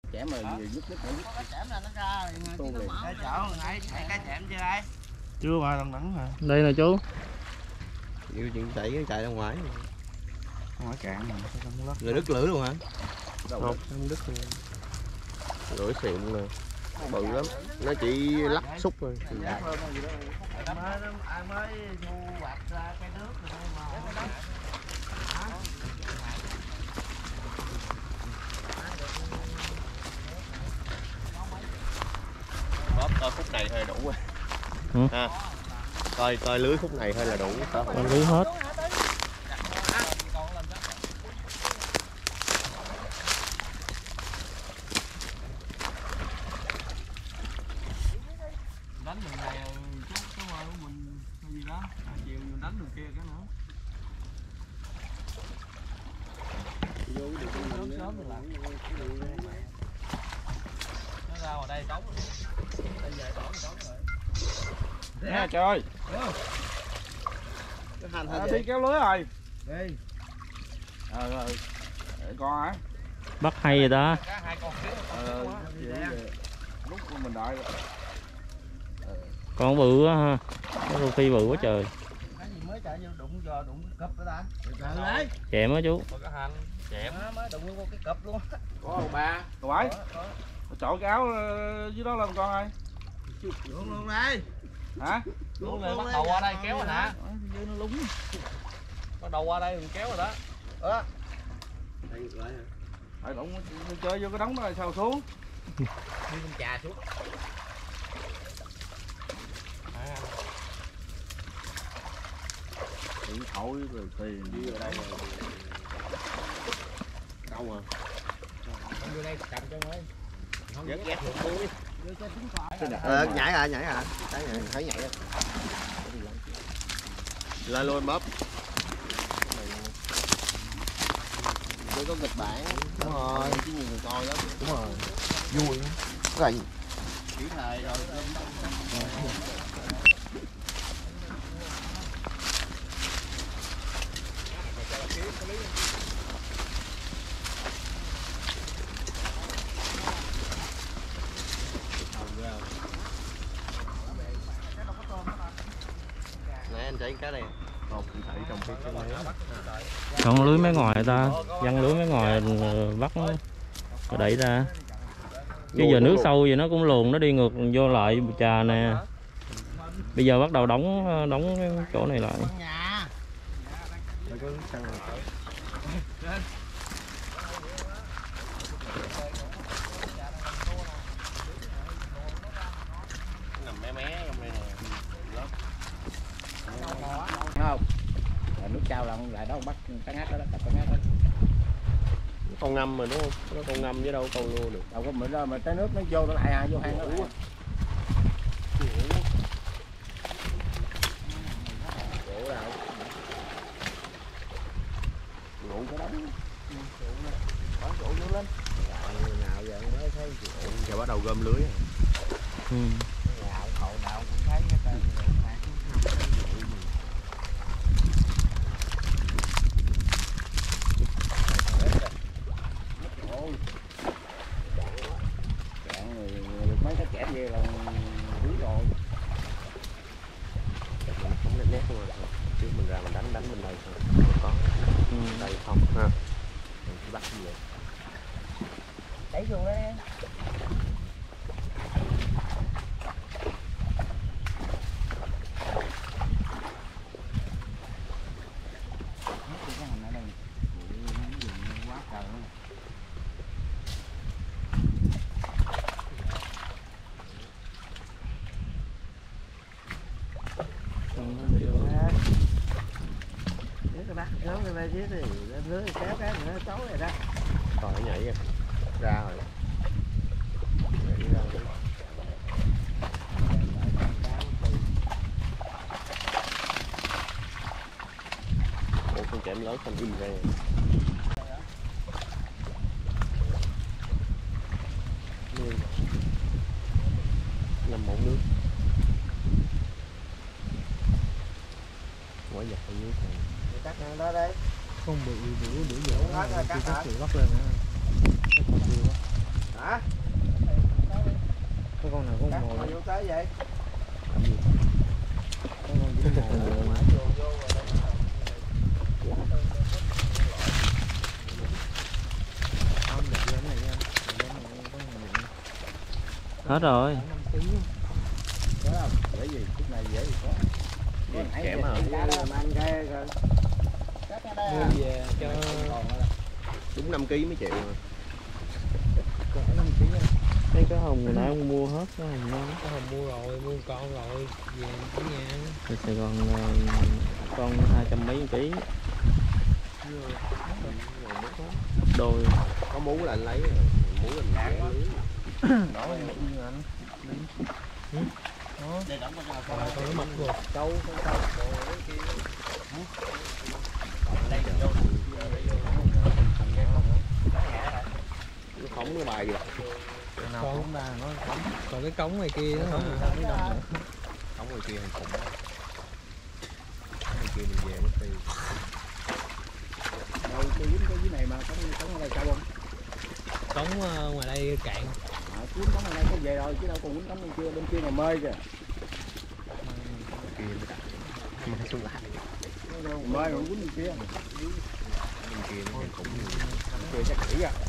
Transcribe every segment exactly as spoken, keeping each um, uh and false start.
chẻm mà dứt đứt nữa. Chẻm là nó ra rồi. Cái chỗ nãy chạy cái chẻm chưa đây? Chưa mà đằng đẵng hả? Đây nè chú. Nhiều chuyện chạy chạy ra ngoài. Ngoài cạn mà không lắc. Rồi đứt lưỡi luôn hả? Đâu không đứt luôn. Lưỡi xịn nè. Bự lắm. Nó chỉ lắc xúc thôi. Ai mới thu hoạch ra cái nước rồi mà. Bóp coi khúc này thôi đủ rồi. Ừ. Ha. Coi coi lưới khúc này thôi là đủ. Con lưới hết. Đánh đường này chắc cái ngoài của mình hay gì đó, à, chiều mình đánh đường kia cái nữa. Sớm sớm rồi làm. Nó ra ngoài đây đóng rồi. Đây về đóng đóng rồi. Nè trời. À, đi kéo lưới rồi. Đi. Ờ rồi. Để con hả? Bắt hay rồi đó. Hai con kia. Ờ lúc mình đợi. Con bự quá ha. Cái rô phi bự quá trời. Cái gì mới chạy vô đụng cho đụng cái cụp đó ta. Trời ơi. Chẹm á chú. Có cái hành, chẹm. Nó mới đụng vô cái cụp luôn. Có ông ba. Cậu bảy. Chọn cái áo dưới đó lên con ơi. Luôn luôn đây. Hả? Luôn Luôn luôn bắt đầu qua đây kéo rồi rồi nè. Dưới nó lúng. Bắt đầu qua đây mình kéo rồi đó. Đó. Phải đụng chơi vô cái đống đó là sao xuống. Đi con trà xuống. Điện thoại rồi tiền đi ở đây rồi. Đâu mà. Con vô đây cầm cho ơi. Ghét ghét xuống cuối. Vô cho trúng phải. Ờ, nhảy à nhảy à. Thấy nhảy, thấy nhảy đó. Lên luôn bóp. Tôi có kịch bản. Đúng rồi, chứ nhiều người coi lắm. Đúng rồi. Vui lắm. Cái này chỉ thời rồi. Nè anh chạy cái này. Một chạy trong cái chân này. Còn lưới mấy ngoài ta, văng lưới mấy ngoài bắt nó đẩy ra. Chứ giờ nước sâu vậy nó cũng luồn, nó đi ngược vô lại trà nè. Bây giờ bắt đầu đóng đóng cái chỗ này lại. Nằm mé mé trong đây nè. Không. Là nước trao lần lại đó bắt cá ngát đó, tập cá ngát đó. Con ngâm mà đúng không? Nó con ngâm với đâu con luôn được. Đâu có mình ra mà tới nước nó vô nó lại à, vô hang nó lại. Gỗ nào? Ngủ cái đó. Bỏ gỗ vô lên. Nào giờ mới thấy gỗ. Giờ bắt đầu gom lưới rồi. Ừ. Nhà hộ nào cũng thấy cái tên này. Mấy cái chẻm gì là quý rồi. Mình không nét nét luôn rồi. Chứ mình ra mình đánh đánh bên đây thôi. Có. Ừ. Đây không ha. Mình chỉ bắt gì vậy? Đẩy vô đấy. Kéo cái bên dưới thì lên lưới kéo cái nữa tối rồi đó. Còn nó nhảy kìa. Ra rồi. Nhảy ra rồi. Ủa con chém lớn không im ra. Nằm mỏng nước. Quá giặt con nước này. Cắt đó đấy. Không bị bữa bữa giờ hết rồi, cắt hả? bắt lên nữa. Hả? Hả? Có con nào cũng Cắt ngồi mà vô tới vậy? có con chỉ ngồi hết rồi. Có không? Dễ gì, chút này dễ gì có. Kẽm à? Ăn cái rồi. Mua về cho Đúng năm ký mấy triệu mà. cỡ năm ký á. Thấy cái hồng hồi nãy ông mua hết cái hồng nó. Có hồng mua rồi, mua con rồi, về ở nhà. Ở Sài Gòn là con hai trăm mấy ký. Đôi. Có mú là anh lấy rồi. Mú là mình dễ lưới. Đó là như anh. Đó. Để đóng vào con nó mập rồi. Câu con câu rồi cái kia. Đây vô. Nó phóng cái bài gì vậy? Con cũng đa nó còn cái cống này kia nó Phóng ngoài kia hàng khủng. Ngoài kia mình về mất tiêu. Đâu cái dính cái dưới này mà có có ở đây sao không? cống uh, ngoài đây cạn. À, cuốn cống ở đây có về rồi chứ đâu còn cuốn cống bên kia bên kia mà mê kìa. Kia mới đặt. Mà xuống lại. Mê rồi cuốn bên kia. Bên kia nó hàng khủng. Kia chắc kỹ à.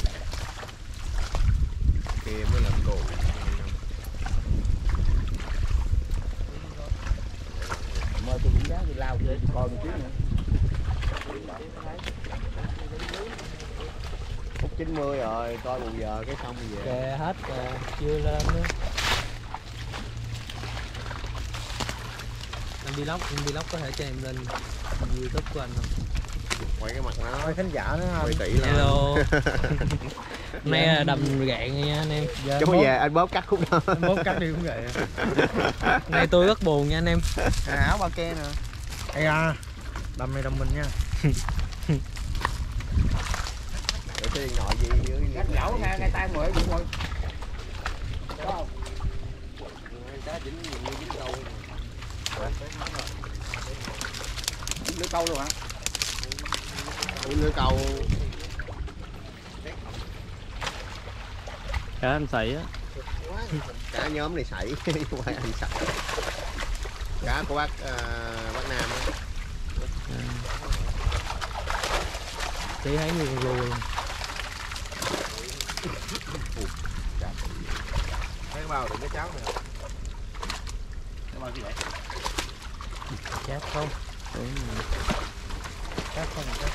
Kia mới làm đồ. Mê tôi cũng giá tôi lao về coi một chút nữa. Phút chín mươi rồi, coi một giờ cái xong về. Kè hết rồi, chưa lên nữa. Anh vlog, anh vlog có thể cho em lên YouTube của anh không? Quay cái mặt nó. Coi khán giả nữa Quay tỷ lên. Hello. Nay là đầm gạn nha anh em. Chú về anh bóp cắt khúc đó. Anh bóp cắt đi cũng vậy. Nay tôi rất buồn nha anh em. À, áo ba ke nè. Ây da, đầm này đầm mình nha. Để cái điện thoại gì dưới Cắt dẫu nghe ngay tay mười cũng rồi. Có không? Cá dính nhiều như dính câu. Lưới câu luôn hả? Lưới câu. Cá anh sảy á. Cá nhóm này sảy, quay anh sảy. Cá của bác uh, bác Nam á. Chỉ thấy như con rùa luôn. Thấy cái bao đựng cái cháo này. Cái bao gì vậy? Chát không? Chát không chát.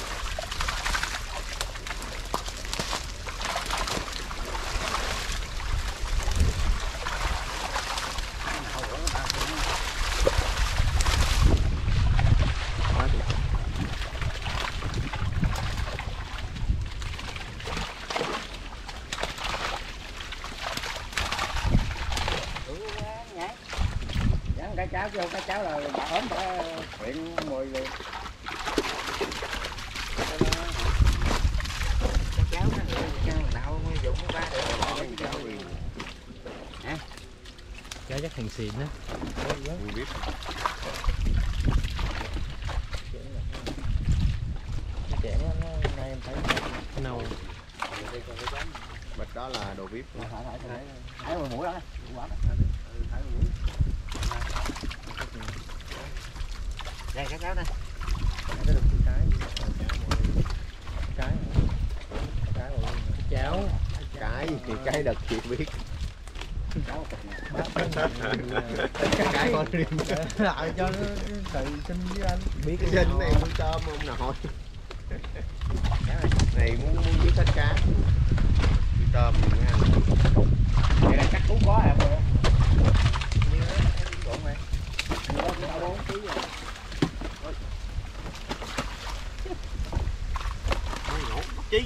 Cái cháo vô cái cháo là bà ốm bà huyện mùi liền. Cái cháo nó người nào mới dụng ba để lấy cháo liền. Hả? Cháo chắc hàng xịn á. Mùi biết. Chén nó nay em thấy Nâu. Bịch đó là đồ vip. Thấy mùi mũi đó. Đây cái cháo đây. Cái được cái cái cái rồi Cháo. Cái thì cái đợt chị biết. cháo Cái con riêng. lại cho nó tự xin với anh biết Cái sinh này muốn tôm không nổi. Này muốn muốn giết hết cá. Đi tôm thì mới ăn. đây là chắc cũng có hả cô? Như đó em trộn này. Nó có bốn ký rồi. Chi?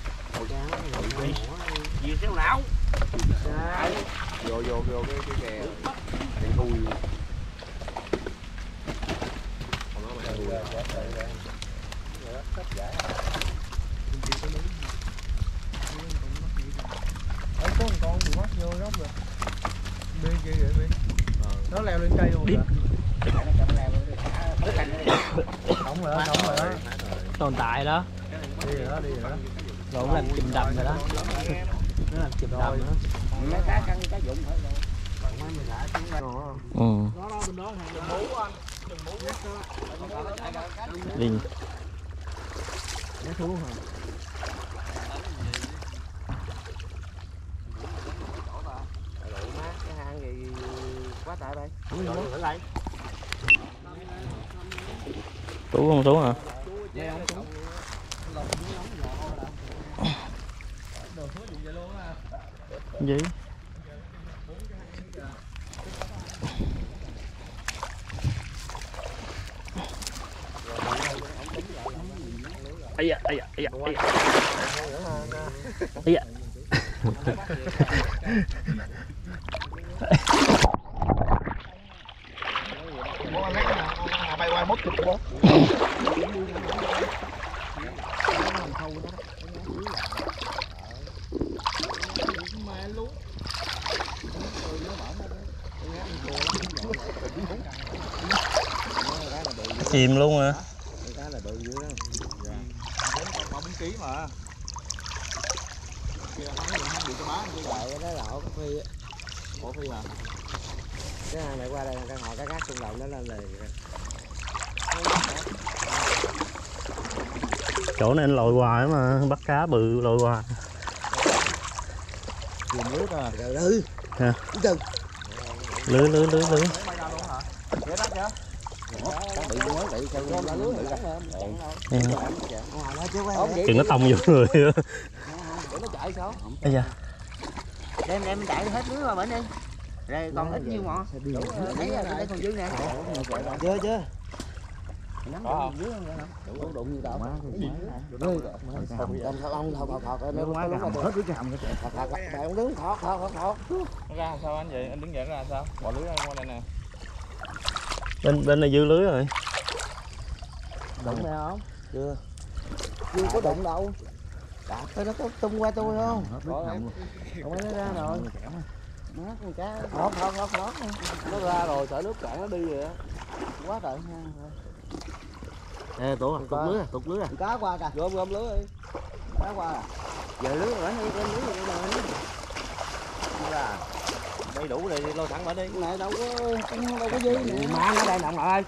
Nhiều xéo não. Vô vô vô cái cái kè. Cái thui. Ở có một con bị mất vô góc rồi. Bên kia kìa bên. Nó leo lên cây luôn rồi. Đóng rồi đó, đóng rồi đó. Tồn tại đó. Đi rồi đó, đi rồi đó. Rồi cũng làm chùm đầm rồi đó. nó làm chìm đôi nữa. Mấy cá căng cá dụng phải đâu. Ừ. Đi. Nó xuống hả? Cái hang gì quá tại đây. Tú không xuống hả? Gì? Ây da, ây da, ây da, ây da. Ây da. Bay qua mốt chục bố. Chìm luôn hả? Cá là bự dữ đó. bốn ký mà. Kìa không có không bị cho má như vậy. Cái đó là ổ phi á. Ổ phi hả? Cái hàng này qua đây là căn hộ cá cát xung động đó lên liền. Chỗ này anh lội hoài mà bắt cá bự lội hoài. Chìm nước à. Rồi lư. Hả? Chừng. Lưới lưới lưới lưới. Bay ra luôn hả? Vậy đó kìa. Bị mới bị sao luôn lưới bị đó. Chừng nó tông vô người. Để nó chạy sao? Ây da. Đem đem mình chạy hết lưới qua bển đi. Rồi còn ít nhiêu ngọn. Đấy đây còn dư nè. Chưa chưa. Nắm Có không? dưới không vậy hả? Đủ đụng như đâu. Không không không thọt em quá cái hầm hết cái hầm cái thọt thọt bạn không đứng thọt thọt thọt thọt. Nó ra làm sao anh vậy? Anh đứng dậy nó ra sao? Bỏ lưới ra qua đây nè. Bên bên này dư lưới rồi. Đụng nè không? Chưa. Chưa có đụng đâu. Đạp tới nó có tung qua tôi không? Có em. Không nó ra rồi. Mát con cá. Thọt thọt thọt thọt. Nó ra rồi sợ nước cạn nó đi rồi á. Quá trời ha. Ê tụt tụt lưới à, tụt lưới à. Cá qua kìa. Gom gom lưới đi. Cá qua à. Giờ lưới rồi hay đem lưới rồi đây Ra. Đây đủ rồi lôi thẳng bển đi. Này đâu có đâu có dư nè. má nó đang động lại.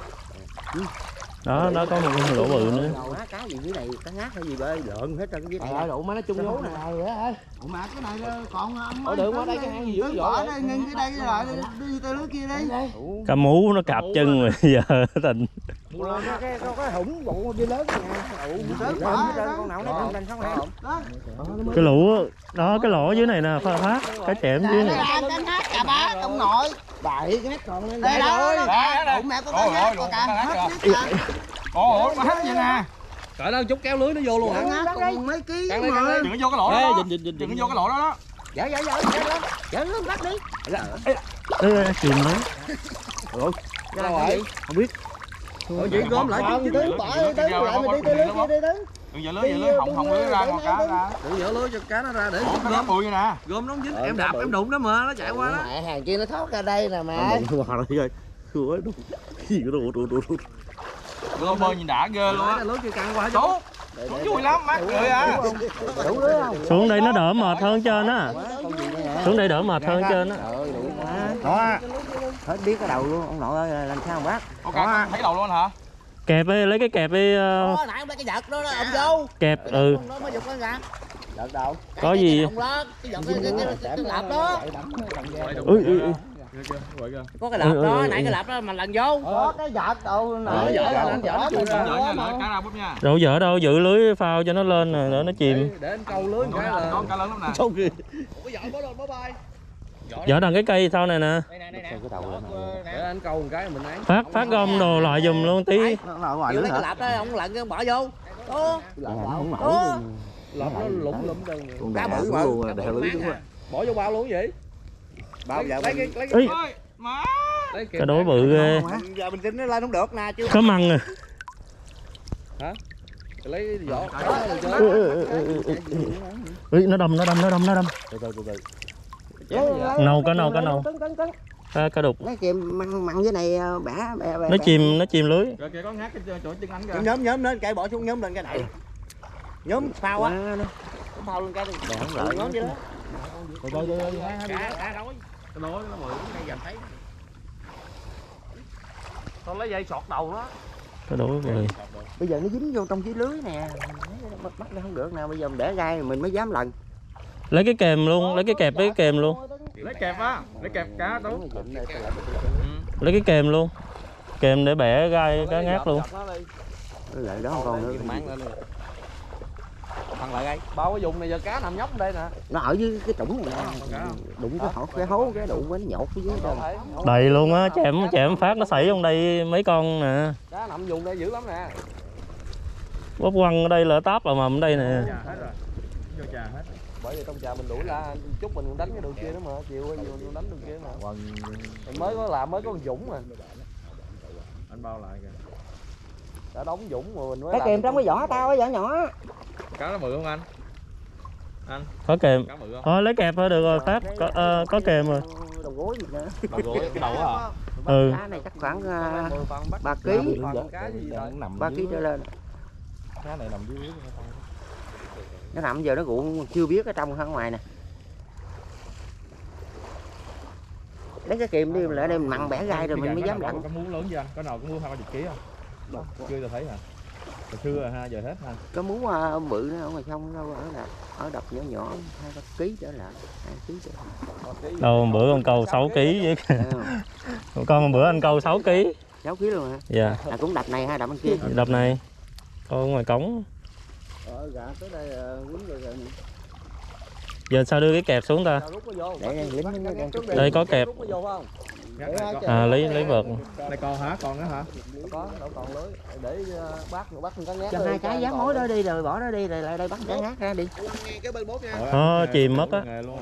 Đó, đó có một con lỗ bự nữa. Má cá gì dưới này, cá ngát hay gì bơi lợn hết trơn cái dưới Trời này. ơi, đủ má nó chung lú nè. Ủa mà cái này còn ông Ở đường qua đây cái hang gì dữ bỏ vậy? đây ngưng cái đây lại đi tới lưới kia đi. Cá mú nó cạp chân rồi giờ tình. Có cái có cái hủng bụng đi lớn nè. Ủ sớm bỏ con nào nó còn lên không hả? Cái lũ đó, cái lỗ dưới này nè, Phát Phát, cái chẻm dưới này. Cái ngát cà bá ông nội. Bảy cái còn lên Đây đó. Đây Ủa mẹ con cá ngát con cá hết Ủa ủa nó hết vậy nè. Trời ơi chút kéo lưới nó vô luôn cá hả? ngát còn mấy ký mà. Đừng có vô cái lỗ đó. đó. Dình Đừng có vô cái lỗ đó đó. Dạ dạ dạ dạ lên. Dạ lên bắt đi. Ê, chìm nữa. Đâu rồi? Không biết. Ủa chị gom lại Không chứ. đứng bỏ đi đứng lại mình đi tới lưới kia đi đứng. Đừng giờ lưới giờ lưới hỏng hỏng lưới ra con cá ra. Đừng dỡ lưới cho cá nó ra để Nó gom bụi vậy nè. gom nó dính em đạp em đụng nó mà nó chạy qua đó. Mẹ hàng kia nó thoát ra đây nè mẹ. Hòa rồi. Ủa, gì cái đồ đồ đồ đồ. Gom bơi nhìn đã ghê luôn á. Lưới kia căng qua Chú. Chú vui lắm mát cười à. Đủ lưới không? Xuống đây nó đỡ mệt hơn trên á. Xuống đây đỡ mệt hơn trên á. Trời đủ má. Đó. Hết biết cái đầu luôn ông nội ơi làm sao bắt. Con cá thấy đầu luôn hả? Kẹp đi, lấy cái kẹp đi. uh, Ủa nãy ông lấy cái giật đó đó ông vô. Kẹp, ừ. Nó mới giật lên ra. Giật đâu? Có gì? Cái giật cái cái cái lạp đó. Ui, ui, ui. Có cái lạp đó, nãy cái lạp đó mà lần vô. Có cái giật đâu nè. Ờ, giật anh giật Dở nha, nở cá ra búp nha. Đâu dở đâu, giữ lưới phao cho nó lên nè, để nó chìm. Để anh câu lưới cái là Con cá lớn lắm nè. Sao kìa. có giỏ có lên bye bye. Dở đằng cái cây sau này nè. Đây nè đây nè. Để anh câu một cái mình ấy. Phát, phát gom đồ lại giùm luôn tí. Chịu lấy cái lạp đó ông lận cái ông bỏ vô. Đó. Đó. Lạp nó lủng lụm đơn. Cá bự mà. Đè lưới đúng rồi. Bỏ vô bao luôn vậy? Bao giờ lấy cái lấy Ý, Ôi, má. cái đối bự ghê. Giờ mình tính nó lên không được nè chứ. Có măng à. Lấy vỏ. Ừ, ừ, ừ, ừ, ừ, ừ. Ý, nó đâm, nó đâm, nó đâm, nó đâm. Từ từ từ từ. Nâu, cá nâu, cá nâu. Cá, cá đục. Nó chìm mặn mặn dưới này bẻ bẻ bẻ. Nó chìm, nó chìm lưới. Rồi kìa có ngát cái chỗ chân anh kìa. Nhóm nhóm lên cây bỏ xuống nhóm lên cái này. Nhóm phao á. Phao lên cái đi. Nhóm chứ đó. Từ từ từ từ hai hai cá đói. Cái đói nó mười cái dành thấy. Tao lấy dây sọt đầu nó. Cái đối rồi. Bây giờ nó dính vô trong cái lưới nè, bắt bắt nó không được nào, bây giờ mình để gai mình mới dám lần. Lấy cái kềm luôn, lấy cái kẹp với cái kềm luôn. Lấy kẹp á, lấy kẹp cá Tú. Lấy cái kềm luôn. Kềm để bẻ gai cá ngát luôn. Lại đó con nữa. Thằng lại đây, bao cái vùng này giờ cá nằm nhóc đây nè. Nó ở dưới cái trũng này nè. Đụng cái hổ cái hố cái đụng nó nhột phía dưới đó. Đầy luôn á, chém chém phát nó xảy trong đây mấy con nè. Cá nằm vùng đây dữ lắm nè. Bóp quăng ở đây là táp là mầm ở đây nè. Vô trà hết. Bởi vì trong trà mình đuổi ra chút mình đánh cái đường kia nữa mà, chiều mình đánh đường kia mà. Mình mới có làm mới có con Dũng mà. Anh bao lại kìa. Đã đóng Dũng mà mình mới. Cái kìm trong cái vỏ tao cái vỏ nhỏ. Cá nó bự không anh? Anh. Có kềm. Cá bự không? Thôi lấy kẹp thôi được rồi, phát có, uh, có kềm rồi. Đầu gối gì nữa. Đầu gối cái đầu hả? Ừ. Cá này chắc khoảng uh, ba ký. ba ký trở lên. Cá này nằm dưới. Nó nằm giờ nó cũng chưa biết ở trong hay ngoài nè. Lấy cái kìm đi lại đây mình mặn bẻ gai rồi mình mới dám lặn. Có muốn lớn chưa anh? Có nào có mua hai ba chục ký không? Chưa tôi thấy hả? Hồi xưa rồi ha, giờ hết ha. Có muốn uh, bự nó ở ngoài sông đâu ở là ở đập nhỏ nhỏ hai ba ký trở lại, hai ký trở lại. Đâu bữa con câu sáu ký với con bữa anh câu sáu ký. sáu ký luôn hả? Dạ. Là cũng đập này hay đập bên kia? Đập này. Con ngoài cống. Ờ gà tới đây quýnh rồi rồi. Giờ sao đưa cái kẹp xuống ta? Để lính nó đang chút Đây có kẹp. À lấy lấy vợt. Đây con hả? Con nữa hả? Có, đâu còn lưới để bắt bắt con cá ngát. cho hai cái dám mối đó đi rồi bỏ nó đi rồi lại đây bắt cá ngát ra đi. Cái bên bốt nha. Nó chìm mất á.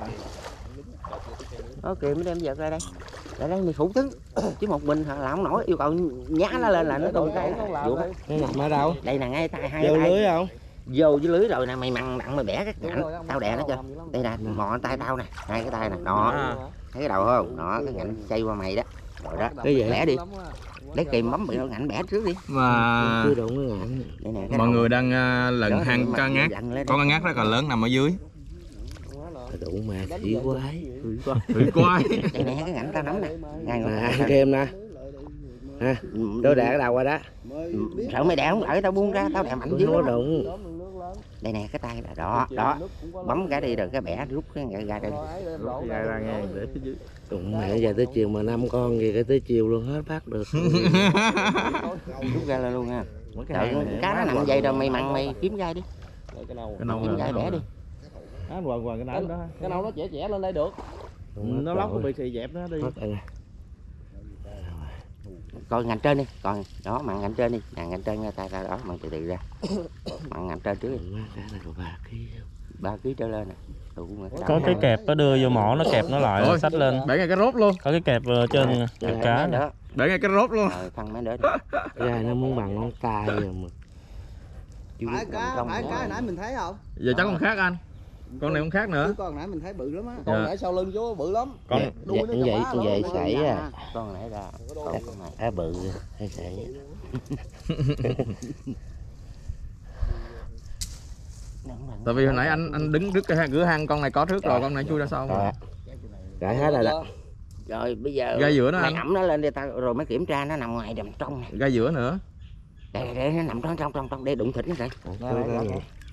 Nó kìa mới đem vợt ra đây. Lại đây mày phụ tướng chứ một mình là không nổi, yêu cầu nhá nó lên là nó tung cái vụ đó. Nó nằm ở đâu? Đây là ngay tay hai Vô tay. lưới không? Vô dưới lưới rồi nè, mày mặn nặng mày bẻ cái ngạnh tao đè nó cho. Đây nè, mò tay tao nè, hai cái tay nè, đó. Thấy cái đầu không? Đó, cái ngạnh chay qua mày đó. Rồi đó, cái gì bẻ đi. Lấy kìm bấm bị ngạnh bẻ trước đi. Mà Chưa đụng cái ngạnh. Đây nè, cái mọi đầu. người đang uh, lận hang cá ngát. Con cá ngát rất là lớn nằm ở dưới. Đụng mà khỉ quái. Khỉ quái. Đây nè, cái ngạnh tao nắm nè. Ngay À, ăn kem nè. Ha, đôi đẻ cái đầu rồi đó. Sợ mày đẻ không lại tao buông ra, tao đè mạnh dưới. Nó đụng. Đây nè, cái tay là đó, đó. Bấm cái đi rồi cái bẻ rút cái gà ra đây. Rút ra ra nghe để phía dưới. Đụng mẹ giờ tới chiều mà năm con gì cái tới chiều luôn hết bắt được. Rút ra luôn ha. Trời, cá nó nằm vậy rồi mày mặn mày kiếm gai đi. Cái nào? Cái nào Kiếm gai bẻ đi. Nó quần quần cái nào đó. Cái nào nó trẻ trẻ lên đây được. Nó lóc nó bị xì dẹp nó đi. Coi ngành trên đi, còn đó mặn ngành trên đi, nè ngành trên tay ra đó, mặn từ từ ra. Mặn ngành trên trước đi. ba ký trở lên nè. Có cái kẹp nó đưa vô mỏ nó kẹp nó lại nó xách lên. Bẻ ngay cái rốt luôn. Có cái kẹp trên kẹp cá nè. Bẻ ngay cái rốt luôn. Rồi phân mấy nữa. Ra nó muốn bằng ngón tay rồi mà. Phải cá, phải cá hồi nãy mình thấy không? Giờ chắc con khác anh. Con này con khác nữa. Con hồi nãy mình thấy bự lắm á. Con nãy sau lưng chú bự lắm. Con Vậy vậy vậy sảy à. Con nãy ra. Á bự hay sảy. Tại vì hồi nãy anh anh đứng trước cái cửa hang con này có trước rồi, con này chui ra sau. Rồi. Gãy hết rồi đó. Rồi bây giờ Gai giữa nó mày anh. ẩm nó lên đi tao rồi mới kiểm tra nó nằm ngoài nằm trong này. Gai giữa nữa. Đây đây nó nằm trong trong trong trong đây đụng thịt nó đây.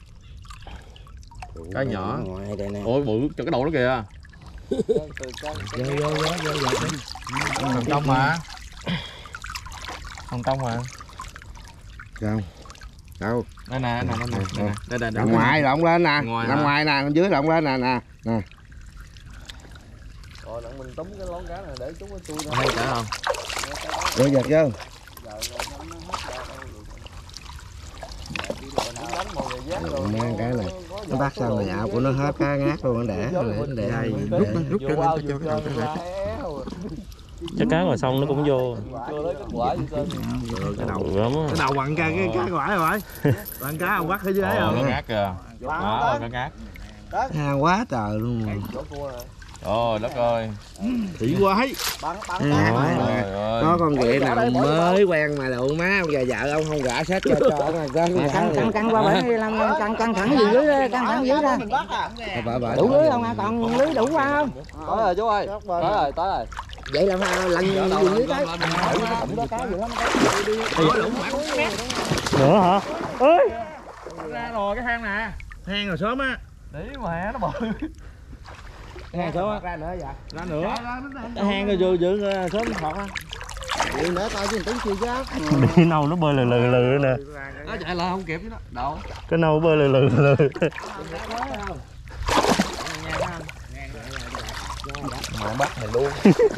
Cái nhỏ. Ngoài đây nè. Ôi bự cho cái đầu nó kìa. Vô vô vô vô vô. Thằng trong mà. Thằng trong mà. Đâu? Đâu? Đây nè, nè, nè, nè, nè. Đây đây Nằm ngoài lộn lên nè. Ngoài Nằm hả? ngoài nè, dưới lộn lên nè nè. Nè. Rồi mình túm cái lón cá này để chúng nó chui ra. Hay cả không? Đưa giật chứ. Mang cái này nó bắt sao này ảo của nó hết cá ngát luôn, nó để nó để đây rút nó rút cho nó cho cái đầu nó lại. Chắc cá ngoài sông nó cũng vô. Chưa lấy kết quả gì trơn. Cái đầu Gớm á. cái đầu bằng cá cái cá quả rồi. Bằng cá ông bắt ở dưới ấy Ồ, không? cá ngát kìa. Đó, cá ngát. Hang quá trời luôn rồi. Trời đất ơi. Thị quái. Có con ghẹ nào mới quen mà lụ má ông già vợ ông không gã sách cho cho mà căng căng căng qua bển đi làm căng căng thẳng gì dưới căng thẳng dưới ra. Đủ lưới không à, còn lưới đủ qua không? Tới rồi chú ơi. Tới rồi, tới rồi. Vậy là lần gì dưới cái. Nữa hả? Ơi. Ra rồi cái hang nè. Hang rồi sớm á. Để mà nó bự. Hang sớm á. Ra nữa vậy. Ra nữa. Cái hang rồi vừa vừa sớm thọt á. Vậy nữa tao chứ tính chưa chứ. Đi nâu nó bơi lừ lừ lừ nè. Nó chạy lại không kịp với nó. Đâu. Cái nâu bơi lừ lừ lừ. Mà bắt mày luôn.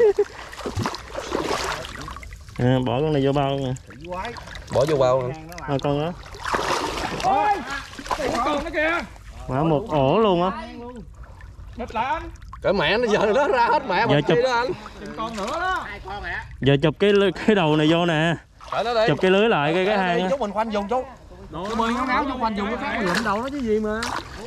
À, bỏ con này vô bao nè. Bỏ vô bao. À, con đó. Ôi. Con nó kìa. Mà một ổ luôn á. Bịch lại anh. Cái mẹ nó giờ nó ra hết mẹ giờ chụp đó anh. Con nữa đó. Giờ chụp cái cái đầu này vô nè. Chụp cái lưới lại cái cái hang á. Chú mình khoanh dùng chú. Cái bơi ngáo ngáo chú khoanh dùng cái khác mình lụm đầu nó chứ gì mà.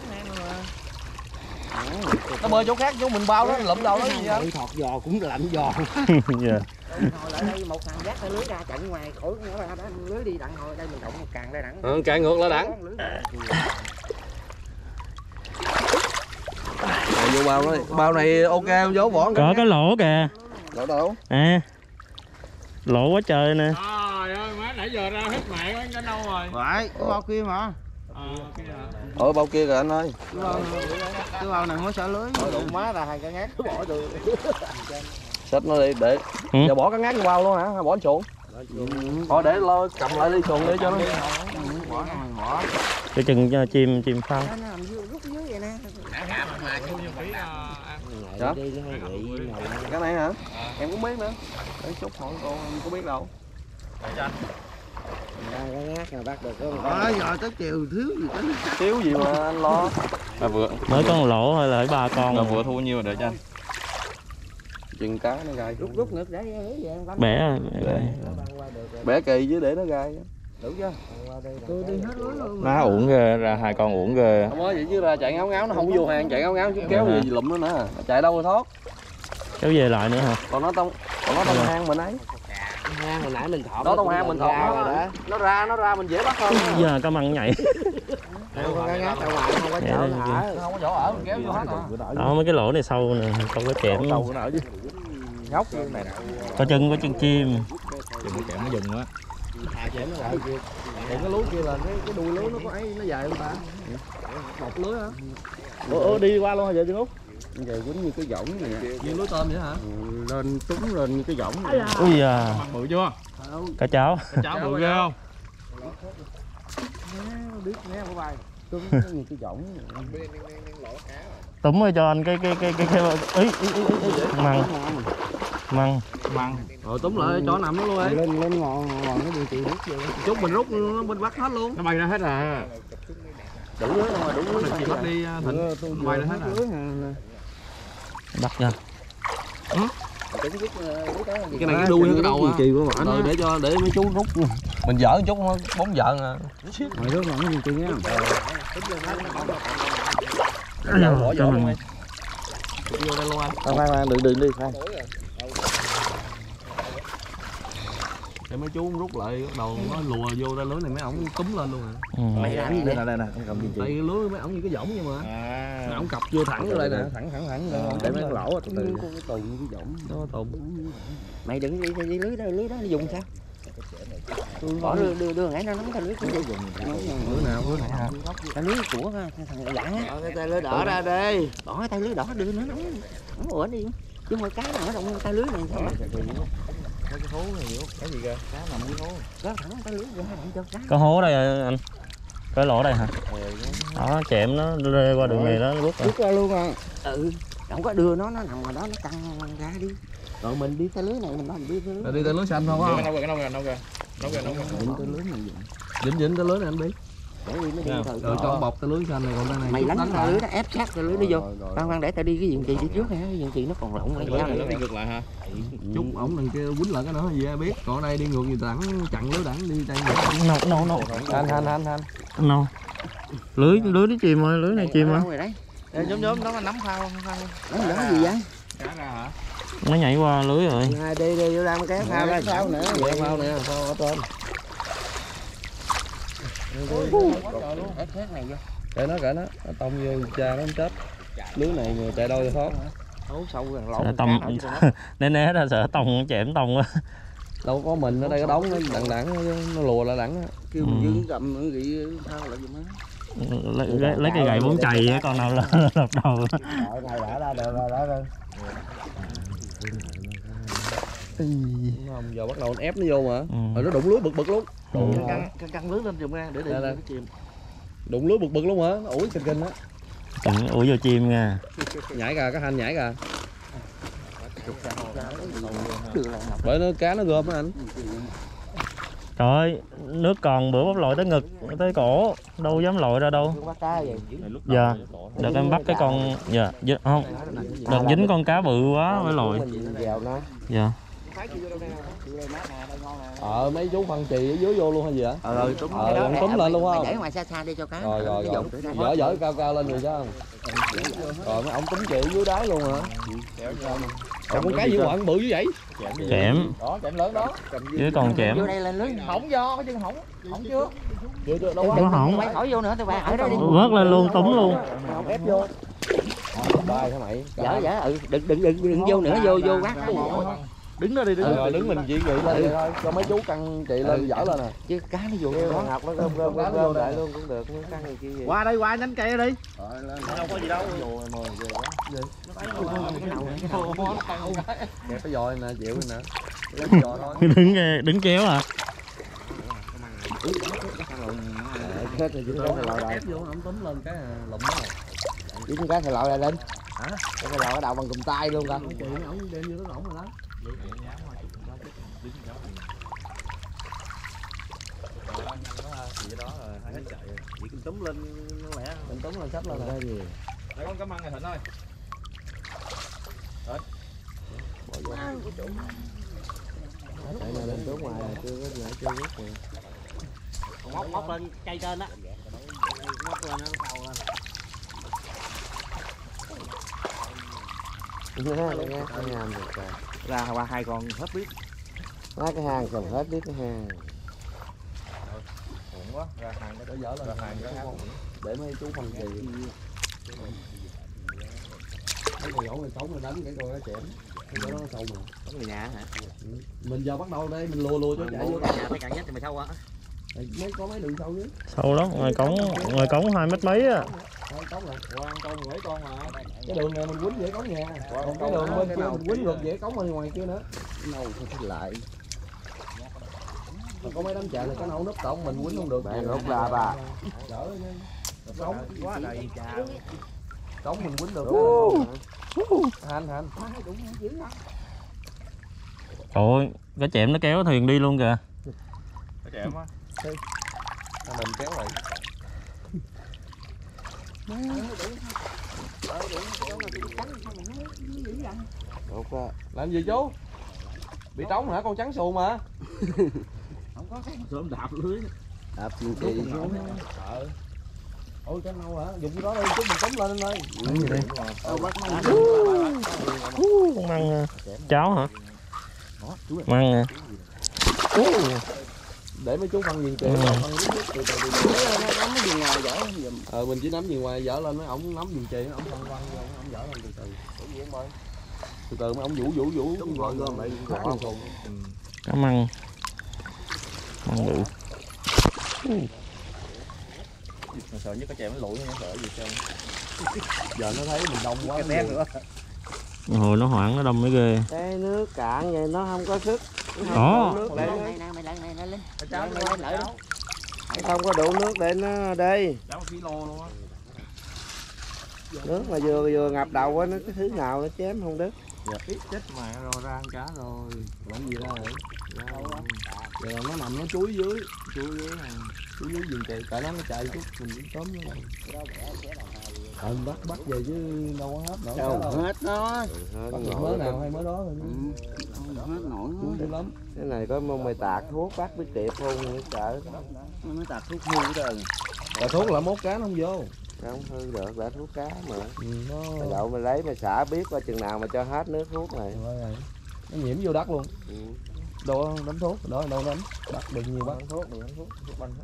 Nó bơi chỗ khác chú mình bao nó lụm đầu nó gì vậy? Thọt giò cũng lạnh giò. Dạ. Hồi lại đây một thằng dắt cái lưới ra chặn ngoài khỏi nó ra lưới đi đặng hồi đây mình động một càng đây đặng. Ừ, càng ngược lại đặng. Này vô bao đó. Bao này ok không chú bỏ. Có cái lỗ kìa. Lỗ đâu? À. Lỗ quá trời nè. Trời ơi má nãy giờ ra hết mẹ có cái nâu rồi. Phải, có bao kia mà. Ở bao kia kìa anh ơi. Cái bao này mới xả lưới. Đụng má ra hai cái ngát bỏ được. Xách nó đi để. Ừ. Giờ bỏ cái ngát vô bao luôn hả? Hay bỏ xuồng? Thôi để lo cầm lại đi xuồng để cho nó. Bỏ bỏ. Cái chừng cho chim chim phao. Rút dưới vậy nè. Dạ? Cái này hả? Em cũng biết nữa. Để chút hỏi cô em có biết đâu. Cái ngát nào bắt được không? Đó giờ tới chiều thiếu gì tính. Thiếu gì mà anh lo. À, vừa Mới có một lỗ thôi là ba con. là vừa thu nhiêu rồi để cho anh. Chừng cá nó gai. Rút rút ngực để lưới vậy anh. Bẻ. Bẻ kỳ chứ để nó gai. Đủ chưa? Tôi đi hết lưới luôn. Má uổng ghê, ra hai con uổng ghê. Không có vậy chứ ra chạy ngáo ngáo nó không vô hàng, chạy ngáo ngáo chứ kéo gì lụm nó nữa. Nó chạy đâu rồi thoát. Kéo về lại nữa hả? Còn nó tông còn nó tông hang mình ấy. Hang hồi nãy mình thọt. Đó tông hang mình thọt nó, nó ra nó ra mình dễ bắt hơn. Giờ cá măng nhảy. Không có cái ngát ở ngoài không có chỗ ở. Không có chỗ ở mình kéo vô hết à. Đó mấy cái lỗ này sâu nè, không có chém. Sâu nó ở chứ. Nhóc này. Có chân có chân chim. Chừng cái chém nó dùng á. Chém nó lại kia. Còn cái lưới kia là cái cái đuôi lưới nó có ấy nó dài không ta? Một lưới hả? Ủa đi qua luôn hả vậy chứ Út? Vậy giống như cái võng này. Như lưới tôm vậy hả? Lên túng lên như cái võng này. Ui da. Bự chưa? Cá cháo. Cháu bự ghê không? Biết nghe của bài. Túng như cái võng. Túm rồi cho anh cái cái cái cái cái ý ý ý ý măng măng Măng. Rồi túm lại cho nằm nó luôn ấy. Lên lên ngọn ngọn nó bị chị rút vô. Chút mình rút mình bắt hết luôn. Nó bay ra hết à. Đủ lưới không mà đủ lưới. Chị bắt đi Thịnh. Bay ra hết à. bắt ra. Cái này cái đuôi hay cái đầu á. Rồi để cho để mấy chú rút. Mình dở chút bóng giận à. Mày rút ngọn nó chị nghe không? Bỏ vỏ luôn đi. Vô đây luôn anh. Khoan khoan đừng đừng đi khoan. Để mấy chú rút lại bắt đầu nó lùa vô ra lưới này mấy ổng túm lên luôn à. Ừ. Mày làm gì đây nè đây nè cầm gì đây cái lưới mấy ổng như cái võng vậy mà. Mấy ổng cặp vô thẳng vô đây nè, thẳng thẳng thẳng để mấy cái lỗ từ từ. Có cái tù như cái võng. Nó tụng. Mày đừng đi đi lưới đó lưới đó nó dùng sao? Bỏ đưa đưa đưa nãy nó nắm cái lưới cái gì dùng. Lưới nào lưới này hả? Cái lưới của thằng Đặng á. Cái tay lưới đỏ ra đi. Bỏ cái tay lưới đỏ đưa nó nóng. Nó ủa đi. Chứ không cái nào ở trong tay lưới này sao? Cái hố này cái gì kìa? Cá nằm dưới hố. Có thẳng tay lưới ra đặng cho cá. Có hố đây anh. Cái lỗ đây hả? Đó chém nó rê qua đường này nó rút rồi. Rút ra luôn à. Ừ. Không có đưa nó nó nằm ngoài đó nó căng ra đi. Rồi mình đi tay lưới này mình nói mình đi tay lưới. Đi tay lưới xanh không á? Nâu kìa, nâu kìa, nâu kìa. Nâu kìa, nâu kìa. Dính tay lưới này. Dính dính tay lưới này anh biết. Để đi mới đi thôi. Rồi cho bọc tay lưới xanh này còn đây này. Mày đánh tay lưới nó ép sát tay lưới đi vô. Khoan khoan để tao đi cái diện chì đi trước nè, cái diện chì nó còn lộn lại Nó đi ngược lại hả? Chút ổng đằng kia quýnh lại cái nữa gì ai biết. Còn đây đi ngược gì đẳng chặn lưới đẳng đi đây. Nâu nâu nâu. Anh anh anh anh. Nâu. Lưới lưới nó chìm rồi, lưới này chìm rồi. Rồi đấy. Ê, nhóm nhóm nó nắm phao phao. Nó nó gì vậy? Cá ra hả? Nó nhảy qua lưới rồi. Hai đi đi vô đang kéo phao lên. Phao nữa. Kéo phao nè, phao ở trên. Ép hết này vô. Kệ nó kệ nó, nó tông vô cha nó không chết. Lưới này người chạy đôi thoát. Hấu sâu gần lỗ. Sợ tông né né ra sợ tông chém tông quá. Đâu có mình ở đây có đóng nó đặng đặng nó lùa lại đặng. Kêu mình dưng cầm nó gị phao lại giùm á. Lấy, lấy, lấy cái gậy bốn chày á, con nào là lọt đầu. Rồi này đã ra được rồi đó rồi. Không, giờ bắt đầu nó ép nó vô mà. Ừ. Rồi nó đụng lưới bực bực luôn. Ừ. Căng căng căng lưới lên chùm ra để để Đây, đây. nó chìm. Đụng lưới bực bực luôn hả? Nó ủi kinh kinh á. Đừng ủi vô chim nha. Nhảy ra cái hành nhảy ra. Bởi nó cá nó gom á anh. Trời ơi, nước còn bữa bắp lội tới ngực, tới cổ, đâu dám lội ra đâu. Bắt cá vậy. Dạ, đợt em bắt cái con, dạ, dạ không, đợt dính con cá bự quá mới lội. Vào nó. Dạ. Ờ mấy chú phân chì ở dưới vô luôn hay gì hả? Ờ rồi túm Ờ ông túm lên luôn không? Để ngoài xa xa đi cho cá. Rồi rồi rồi. Dở dở cao cao lên rồi sao? Rồi mấy ông túm chì ở dưới đáy luôn hả? Còn con cá gì mà bự như vậy? Chẻm, Đó, chém lớn đó. với con chẻm. Vô đây lên lưới. Hỏng do, có chân hỏng. Hỏng chưa? Chưa chưa đâu Nó hỏng. Quay khỏi vô nữa tụi bạn ở đây đi. Vớt lên luôn, túm luôn. không ép vô. Bài hả mày? Dở dở ừ đừng đừng đừng đừng vô nữa vô vô bắt. Đứng đó đi, đứng. Ừ, rồi đứng mình chỉ nghĩ lên vậy thôi, cho mấy chú căng chị lên dở lên nè. Chứ cá nó vô Kêu đó. Ngọc nó gom gom gom gom lại luôn cũng được, muốn căng gì kia gì. Qua đây qua nhánh cây ở đi. Đâu có gì đâu. Kẹp cái dòi nè, chịu nè. Cái dòi thôi. Đứng đứng kéo à. Hết rồi dính cá thầy lòi Ép vô ông túm lên cái lụm nó. dính cá thầy lòi lại lên. Hả? Cái thầy lòi cái đầu bằng cùm tay luôn cả. Chị ổng đem vô nó rỗng rồi đó. Chỉ cần túm lên nó lẻ. Mình túm lên sắp lên Ra gì? Để con cá măng này Thịnh ơi. Tại này lên xuống ngoài chưa có gì chưa biết rồi. Móc móc lên cây trên á. Móc lên nó tàu lên. Nha, nha, cái hang được rồi. Ra qua hai con hết biết. Má cái hang xong hết biết cái hang. Ổn quá, ra hàng nó đỡ dở lên. Ra hàng nó để mấy chú phân chì. Mấy con gỗ này sống rồi đánh cái coi nó chém. Cái đó nó sâu mà. Có người nhà hả? Mình giờ bắt đầu đây mình lùa lùa cho chạy vô. Nhà tới cạn nhất thì mày sâu á. Mấy có mấy đường sâu chứ. Sâu lắm, ngoài cống, ngoài cống hai mét mấy á. Thôi cống rồi. Qua con mấy con mà. Cái đường này mình quýnh về cống nhà. Còn cái đường bên kia mình quýnh ngược về cống bên ngoài kia nữa. Nâu thôi lại. Còn có mấy đám chợ này cái nấu núp tổng mình quýnh không được. Bạn rút ra bà. Đỡ nha. Cống Quá đầy trà. cống mình quýnh được. Hành hành. Trời ơi, cái chẻm nó kéo thuyền đi luôn kìa. Cái chém á. Mình kéo lại. Rút ra. Làm gì chú? Bị trống hả? Con trắng xù mà. Sớm đạp lưới. Đạp gì chị. Sợ. Ôi cái nâu hả? Dùng cái đó đi chút mình tóm lên anh ơi. Con măng à. Cháo hả? Măng à. Để mấy chú phân viền kìa. Ờ mình chỉ nắm viền ngoài dở lên, mấy ổng nắm viền chì, ổng phân phân vô, ổng dở lên từ từ. Từ từ mấy ổng vũ vũ vũ gọi gom lại khác luôn cùng. Cá măng. Măng bự. Mà sợ nhất cái chém nó lụi nó sợ gì trơn. Giờ nó thấy mình đông quá cái nữa. Hồi nó hoảng nó đâm mới ghê. Cái nước cạn vậy nó không có sức. Đó. Nước để Này nè mày lại này này lên. Cháu Mày lên lợi đó. không có đủ nước để nó đi. cháu ký lô luôn á. Nước mà vừa vừa ngập đầu á, nó cái thứ nào nó chém không đứt. Chết mà rồi ra ăn cá rồi. Làm gì ra vậy? Giờ nó nằm nó chuối dưới, chuối dưới nè, chuối dưới viền chì, tại nó nó chạy chút mình cũng tóm nó. Ờ bắt bắt về chứ đâu có hết nổi. Đâu hết nó. Bắt được mới nào hay mới đó thôi. Hết nổi Chuối dữ lắm. Cái này có mông mày tạt thuốc bắt biết kịp không cái chợ. nó tạt thuốc hư hết trơn. Là thuốc là mốt cá nó không vô. Không hư được, đã thuốc cá mà. Ừ, nó Mày đậu mày lấy mày xả biết qua chừng nào mà cho hết nước thuốc này. nó nhiễm vô đất luôn. Ừ. Đâu đánh thuốc, đó đâu đánh. Bắt được nhiều bắt thuốc, đừng đánh thuốc, thuốc banh hết.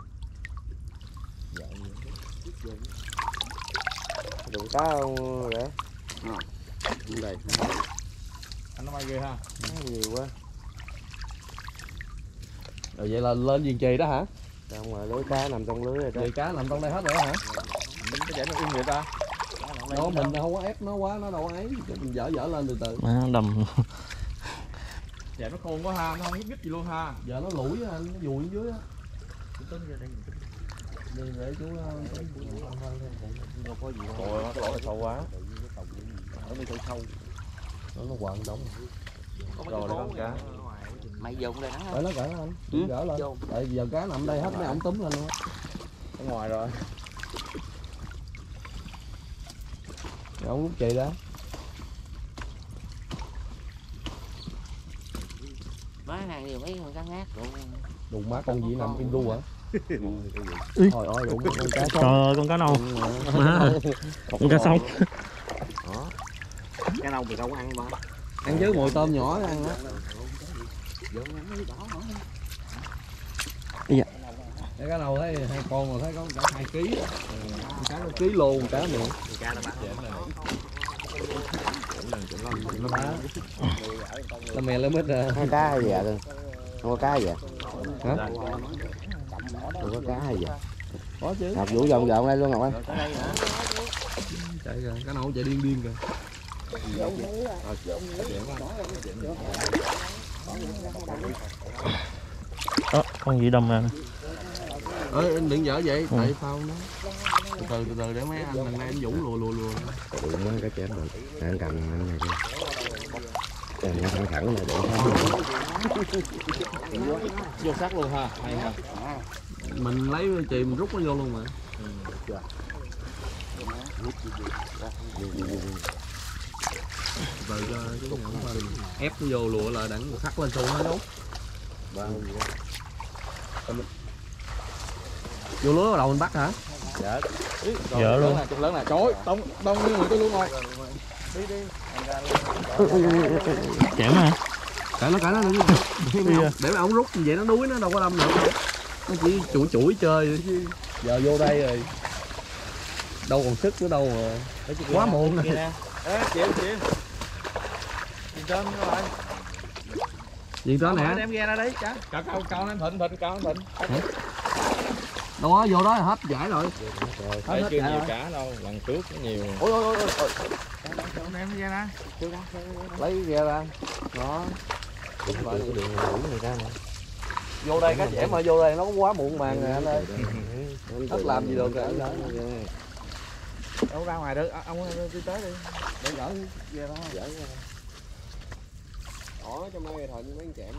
Đụng cá không để. Đây. Anh nó bay ghê ha. Nó nhiều quá. Rồi vậy là lên viền chì đó hả? Xong rồi lưới cá nằm trong lưới rồi đó. Vậy cá nằm trong đây hết rồi hả? Cái giải nó im vậy ta. Đó mình không có ép nó quá, nó đâu có ấy, mình dở dở lên từ từ. Má đầm. Dạ nó khôn quá ha, nó không biết gì luôn ha. Giờ nó lủi á, nó vùi dưới á. Đi để chú Đâu có gì đâu. Ôi, nó lỗ sâu quá. Nó đi sâu. nó nó quặn đóng. Rồi để con cá. Mày dùng đây nắng Cởi nó cởi nó anh, ừ. Gỡ lên. Tại giờ cá nằm đây hết mấy ổng túm lên luôn á. Ở ngoài rồi. Rồi ổng lúc chì đó. má hàng nhiều mấy con cá ngát luôn. Đụng má con gì nằm im ru hả? Ý. Trời ơi đụng con cá Trời ơi con cá nâu. Má. Con cá sống. Cá nâu thì không ăn mà. Ăn với mồi tôm nhỏ đó ăn á. Dạ. Cái cá nâu thấy hai con mà thấy có cả hai ký. Cá nó ký luôn cá miệng. Cá nó bán. Nó bá. Nó mè lấy mít ra. Hai cá hay gì vậy? Không có cá gì vậy? Hả? Không có cá hay gì? Có chứ. Ngọc Vũ vòng vòng đây luôn Ngọc ơi. Chạy kìa, cá nâu chạy điên điên kìa. Đó, con gì đâm ra nè. Ơi anh đừng dở vậy, tại sao nó từ từ từ từ để mấy anh lần này anh Vũ lùa lùa lùa. Đụng mấy cái chém được. Anh cầm anh này đi. Cầm nó thẳng thẳng này để Vô sắc luôn ha. Hay ha. Mình lấy chì mình rút nó vô luôn mà. Từ cho cái nhẫn qua ép nó vô lùa lại đặng khắc lên xuống nó đúng. Vô lưới bắt đầu mình bắt hả? Dạ. Dở luôn. Chục lớn nè. Trời ơi, đông đông như người tôi luôn rồi. Đi đi. Chém hả? Cãi nó cãi nó đừng. Để mà ổng rút như vậy nó đuối nó đâu có đâm được. Nó chỉ chuỗi chuỗi chơi chứ. Giờ vô đây rồi. Đâu còn sức nữa đâu mà. Quá muộn rồi. Ê, chịu chịu. Nhìn trên rồi. Gì đó nè. Đem ghe ra đấy cá. Cao cao cao em thịnh thịnh cao em thịnh. Đó vô đó là hết giải rồi. Thấy chưa nhiều cá đâu, lần trước có nhiều. Ôi ôi ôi ôi. Đem ghe ra. Lấy ghe ra. Đó. Vô đây cá trẻ mà vô đây nó quá muộn màng rồi anh ơi. Hết làm gì được rồi. Đâu ra ngoài được, ông đi tới đi. Để gỡ ghe đó. Gỡ ra. Đó trong đây thịnh mấy chém.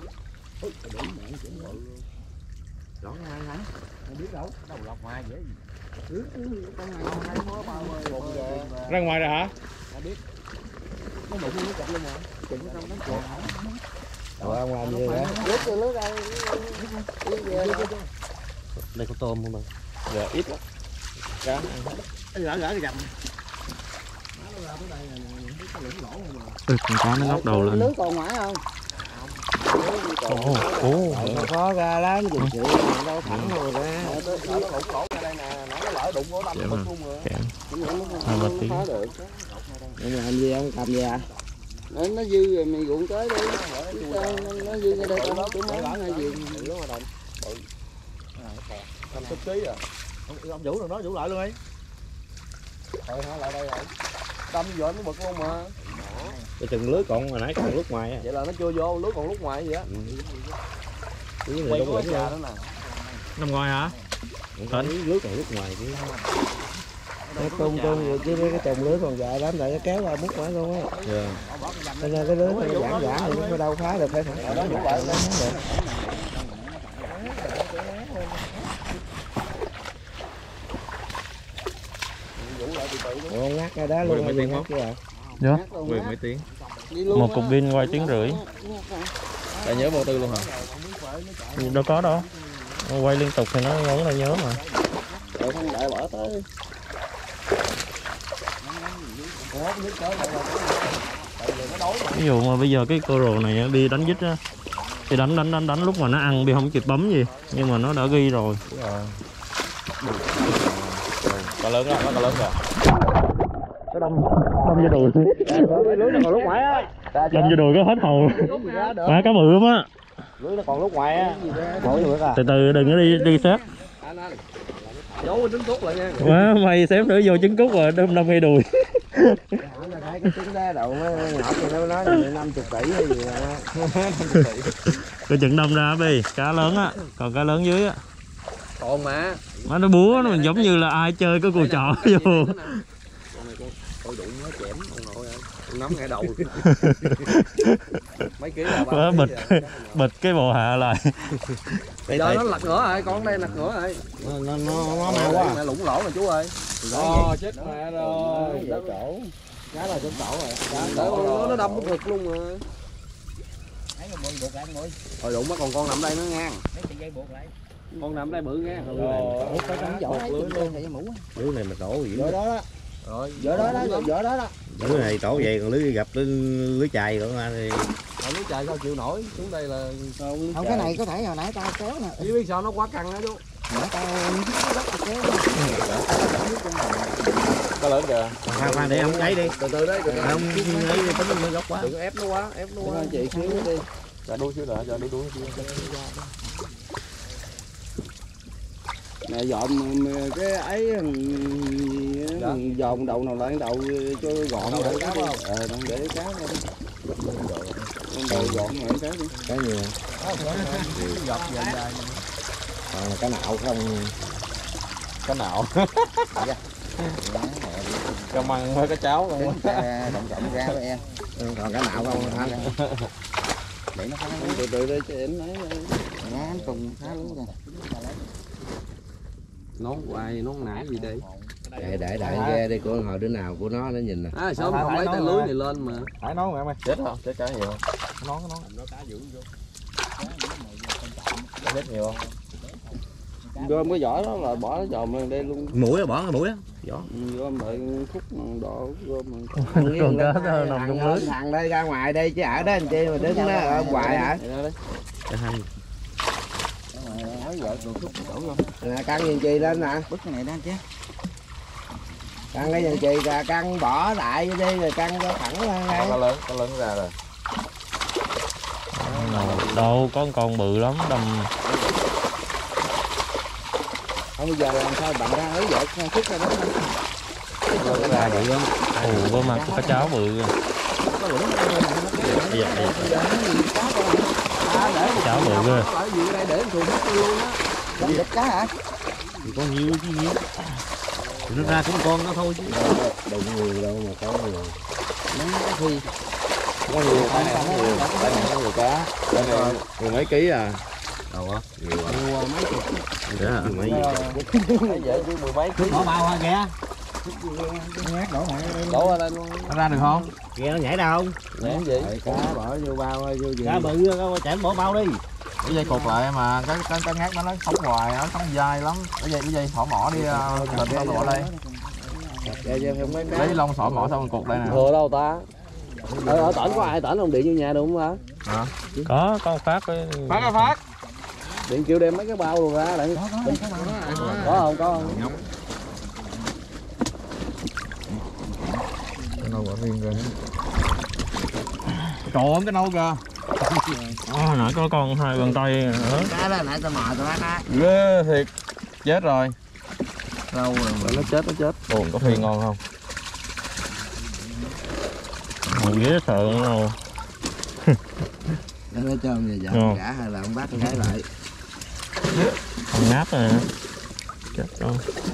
Rõ ngay hả? Không biết đâu, đầu lọc ngoài dễ gì. Ra ngoài rồi hả? Rồi ông làm gì vậy? Lướt cho lướt ra. Đây có tôm không bạn? Giờ ít lắm. Cá. Gỡ gỡ cái gầm. Ừ, con cá nó ngóc đầu lên. Lưới còn ngoài không? Ồ, ồ. Nó khó ra lắm, chừng chịu đâu thẳng rồi ra. Nó lủng lỗ ra đây nè, nó lỡ đụng vô đâm Chém luôn rồi. Chém. Hai ba tiếng. Nhưng mà làm gì ông cầm gì à? Nó, nó dư rồi mày ruộng tới đi. Nó, nó dư ra đây tao nói tụi món hay gì. năm mươi ký à. Ông, ông Vũ rồi đó, Vũ lại luôn đi. Thôi hả lại đây rồi. Đâm vô nó bực luôn mà. Cái chừng lưới còn hồi nãy còn lúc ngoài á. Vậy là nó chưa vô, lưới còn lúc ngoài vậy á. Lưới này Quay đúng có rồi. già đó nè. Nằm ngoài hả? Thịnh. Lưới còn lúc ngoài chứ. Nó tung tung vậy chứ mấy cái chồng lưới còn dài lắm, tại nó kéo qua mút quá luôn á. Dạ. Cho nên cái lưới nó giãn giãn thì nó đâu phá được, phải thẳng đó lại nó được. Ủa ngắt ra đó luôn. Mấy tiếng không? Dạ. Quyền mấy tiếng? Một cục pin quay tiếng rưỡi. Đã nhớ vô tư luôn hả? Đâu có đâu. Quay liên tục thì nó ngắn là nhớ mà. Rồi không đợi bỏ tới. Ví dụ mà bây giờ cái cô rồ này Bi đánh dít á thì đánh đánh đánh đánh lúc mà nó ăn Bi không kịp bấm gì nhưng mà nó đã ghi rồi. Có lớn đó, có lớn rồi. Cái đâm đâm vô đùi. Lưới nó còn lúc ngoài á. Đâm vô đùi có hết hồn. Má cá bự lắm á. Lưới nó còn lúc ngoài á. Từ từ đừng có đi đi xếp. Giấu trứng cút lại nha. Má mày xếp nữa vô trứng cút rồi đâm đâm ngay đùi. Cái trứng đá đậu nhỏ thì nó nói năm mươi tỷ hay gì Cái chừng đâm ra Bi, cá lớn á, còn cá lớn dưới á. Còn mà. Má nó búa nó giống như là ai chơi cái cù trọ vô. Tôi đụng nó chém ông nội ơi. Nắm ngay đầu. Mấy ký là Má bịch bịch cái bộ hạ lại. Bây giờ nó lật ngửa rồi, con đây lật ngửa rồi. nó nó nó mau quá. Mẹ lủng lỗ rồi chú ơi. Ồ chết mẹ rồi. Dở chỗ. Cá là trúng tổ rồi. Nó nó đâm cái ngực luôn rồi. Hồi đụng mất còn con nằm đây nó ngang. Con nằm đây bự ngang. Ủa có trắng vỏ đấy, luôn này mũ. Lưới này mà tổ gì Vỏ đó đó. Rồi, Vỏ đó đó, vỏ đó đó. lưới này tổ vậy còn lưới gặp lưới, lưới chài nữa mà thì Ở lưới chài sao chịu nổi, xuống đây là Không, cái này có thể hồi nãy tao kéo nè. chỉ biết sao nó quá căng đó chú. Hồi nãy tao kéo. Có lớn kìa. khoan khoan để ông ấy đi, Từ từ đấy, từ từ. ông ấy tính nó gốc quá. Đừng có ép nó quá, ép nó quá. Chị xíu đi. Dạ đuôi xíu nữa, dạ đuôi đuôi xíu. Nè dọn cái ấy dòm đậu nào lại đậu cho gọn Đậu để để cá đi. không? Ờ đang để cá ra đi. Đậu gọn lại cá đi. Cái nhiều Dọc dài dài. còn là cái nạo không, Cái nào? Cái măng với cái cháo luôn. Động trọng ra với em. còn cái nạo không anh. Để nó khá Từ từ đây cho em lấy. ngán cùng khá lớn rồi. Nón hoài nón nã gì đây? để để đại ghe đi, của hồi đứa nào của nó nó nhìn nè. À sớm không lấy tay lưới này lên mà. Phải nón mẹ mày. Chết không? Chết cá nhiều không? Nón cái nón. Chết nhiều không? Gom cái vỏ đó là bỏ nó dòm lên đây luôn. Mũi á, bỏ cái mũi á. Vỏ. Ừ, gom lại khúc đỏ gom. Còn cá nó nằm trong lưới. Thằng đây ra ngoài đây chứ ở đó anh chi mà đứng đó ở ngoài hả? Nè căng viên chi lên nè. Bứt cái này đó chứ. Căng cái viên chi ra căng bỏ lại đi rồi căng cho thẳng lên đây. Có lớn, có lớn ra rồi. Đâu có con bự lắm đâm. Không bây giờ làm sao bạn ra ấy vợ khúc ra đó. Lớn ra vậy lắm. Ồ với mặt có cháo bự. Bây giờ đi. Cháo bự ghê. Ở gì đây để thùng hết luôn á. Đâm địch cá hả? Thì có nhiều chứ nhiều. Thì nó ra cũng con nó thôi chứ. Đụng nhiều đâu mà có nhiều. Khi Có nhiều, cái này không nhiều, cái này có nhiều cá. Cái này mười mấy ký à. Đâu á? Nhiều quá. mua mấy chục. Đó hả? Mấy gì? Thấy vậy chứ mười mấy ký. Bỏ bao hả kìa? Đổ ra đây luôn. Nó ra được không? Ghe nó nhảy đâu? Ném gì? Cá bỏ vô bao vô gì? Cá bự chảy bỏ bao đi. Cái dây cột lại mà cái cái cái ngát nó nó sống hoài nó sống dai lắm. Cái dây cái dây thỏ mỏ đi định tao bỏ đây. Lấy lông sỏi mỏ xong rồi cột đây nè. Thừa đâu ta? Ở, ở tỉnh có ai tỉnh không điện vô nhà được không hả? Có có con Phát với Phát ơi Phát. Điện kêu đem mấy cái bao rồi ra để có không có không? Cái nâu bỏ riêng ra. Trời ơi cái nâu kìa. Hồi nãy có con hai bàn tay nữa. Cá đó nãy tao mò tao bắt á. Ghê thiệt. Chết rồi. Lâu rồi. Nó chết nó chết. Ồ có phi ngon không? Mùi ghế sợ đâu. Nó nói cho người vợ Ngon. gã hay là ông bắt con gái lại. Con ngáp rồi nè. Chết rồi.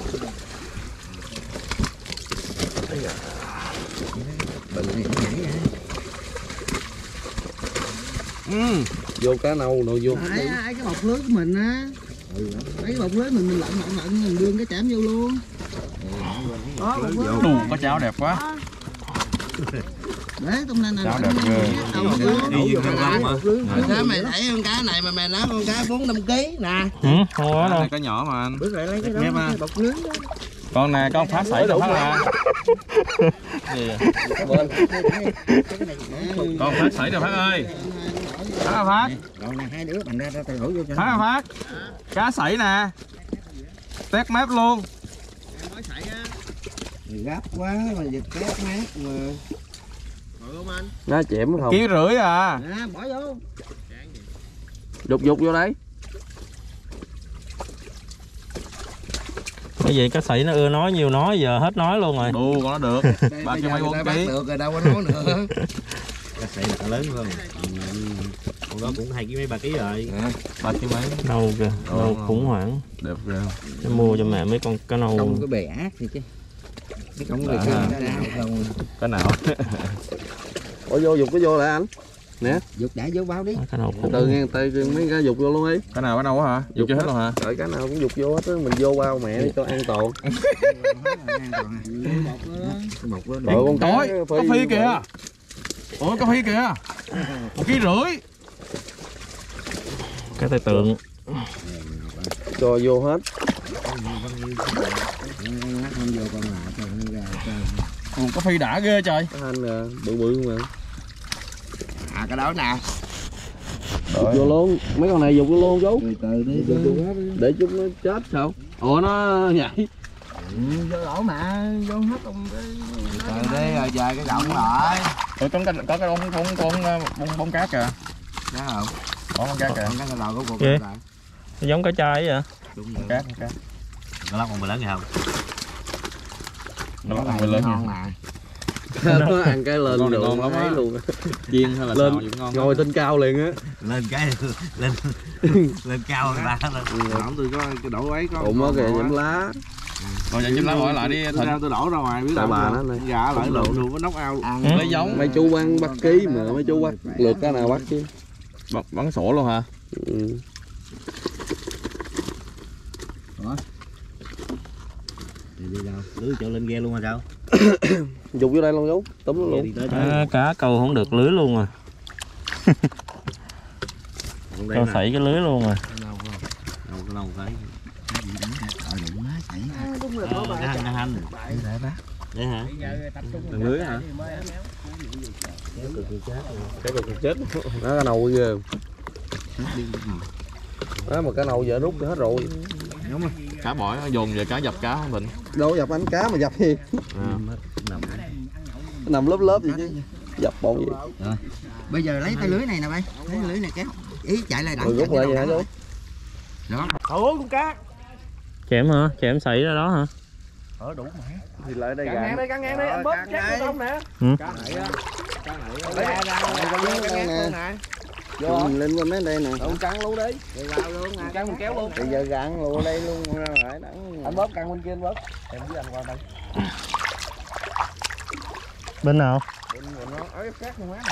Bình thì cũng nhảy vậy. Ừ. Vô cá nâu nội vô. Ấy cái bọc lưới của mình á. Lấy cái bọc lưới mình mình lặn lặn lặn mình đương cái chạm vô luôn. Đó, bọc lưới. Đủ có cháo đẹp quá. Đấy, tông lên này. Cháo đẹp ghê. Sao mày thấy con cá này mà mày nói con cá bốn năm ký nè. Ừ, không có đâu. Cá nhỏ mà anh. Bước lại lấy cái đó, Mép á. cái bọc lưới đó. Con nè, con phát sảy cho phát à. Gì vậy? Con phát sảy cho phát ơi. Phát à Phát. Còn này hai đứa mình ra ra từ hữu vô cho. Phát à Phát. Cá sảy nè. Tét mép luôn. Gấp quá mà giật tét mép mà. Nó chẻm không? Ký rưỡi à. À, bỏ vô. Dục dục vô đấy. Cái gì cá sảy nó ưa nói nhiều nói giờ hết nói luôn rồi. Đù con nó được. Ba ký mấy bốn ký. Được rồi đâu có nói nữa. Cá sảy là lớn hơn. Con đó cũng hai ký mấy ba ký rồi. Ba ký mấy. Nâu kìa, nâu khủng hoảng. Đẹp rồi. Để mua cho mẹ mấy con cá nâu. Không cái bè ác gì chứ. Cái không người không. Cái nào? Ủa vô dục cái vô lại anh. Nè. Dục đã vô bao đi. Cá nâu khủng. Từ nghe tay mấy cái dục vô luôn đi. Cái nào cái nào hả? Dục chưa hết rồi hả? Đợi cái nào cũng dục vô hết á, mình vô bao mẹ đi cho an toàn. Rồi con Trời ơi, có phi kìa. Ủa có phi kìa. Một ký rưỡi. Cái tay tượng. Cho vô hết. Ủa, có phi đã ghê trời. Cái anh nè, bự bự mà. À cái đó nè. Dục vô luôn, mấy con này dục vô luôn chú. Từ từ đi. Để chúng nó chết sao? Ủa nó nhảy. Vô lỗ mà vô hết ông cái. Từ đi rồi về cái động lại. Ủa trong cái có cái bông bông bông bông bông cá kìa. Dạ không? Có con cá kìa. Con cái đầu của cuộc Vậy? lại. Giống cá chai vậy. Con cá con cá. Có lắm con bự lớn gì không? Nó lắm con lớn ngon nha. nè. Nó ăn cái lên Con này được ngon lắm á. luôn. Chiên hay là Lên, xào gì cũng ngon. ngồi trên cao liền á. Lên cái lên lên cao người ta lên. Không tôi có cái đổ ấy có. Ụng á kìa nhậm lá. Rồi nhận chim lá hỏi lại đi Thịnh. Sao tôi đổ ra ngoài biết Tại đâu bà mà. nó này. Gà lại lộn luôn với nóc ao. Ừ. Lấy giống. Mấy chú ăn bắt ký mà mấy chú bắt lượt cái nào bắt chứ. Bắn, bắn sổ luôn hả? Ừ. Đi đâu? Lưới chỗ lên ghe luôn mà sao? Dục vô đây luôn chú. Túm nó luôn. À, cá câu không được lưới luôn rồi. Câu sảy cái lưới luôn rồi. Đâu có đâu cái. Đúng rồi Ờ, nó hành nó hành. Đấy hả? Thằng lưới hả? Cái cực chết. Nó cái nầu ghê. Đó mà cái nầu giờ rút hết rồi. Cá bỏi nó dồn về cá dập cá không Thịnh. Đâu dập anh cá mà dập gì? À. Nằm lớp lớp gì chứ. Dập bọn gì. Rồi. Bây giờ lấy tay lưới này nè bay. Lấy lưới này kéo. Ý chạy lại đặng. Rồi rút lại vậy hả chú? Đó. Ủa con cá. Chém hả? Chém sảy ra đó hả? Ở đủ mà. Thì lại đây Căng gà. ngang đây, căng ngang đây, anh bóp chết cái tông nè. Ừ. Cá này á. Cá này. Ra ra ra nè. Nè. Vô lên qua mấy đây nè. Ông căng luôn đi. Đi vào luôn nè. Căng mình kéo luôn. Bây giờ gạn luôn đây luôn ra lại đặng. Anh bóp căng bên kia anh bóp. Em với anh qua đây. Bên nào? Bên nó ở cái khác không á.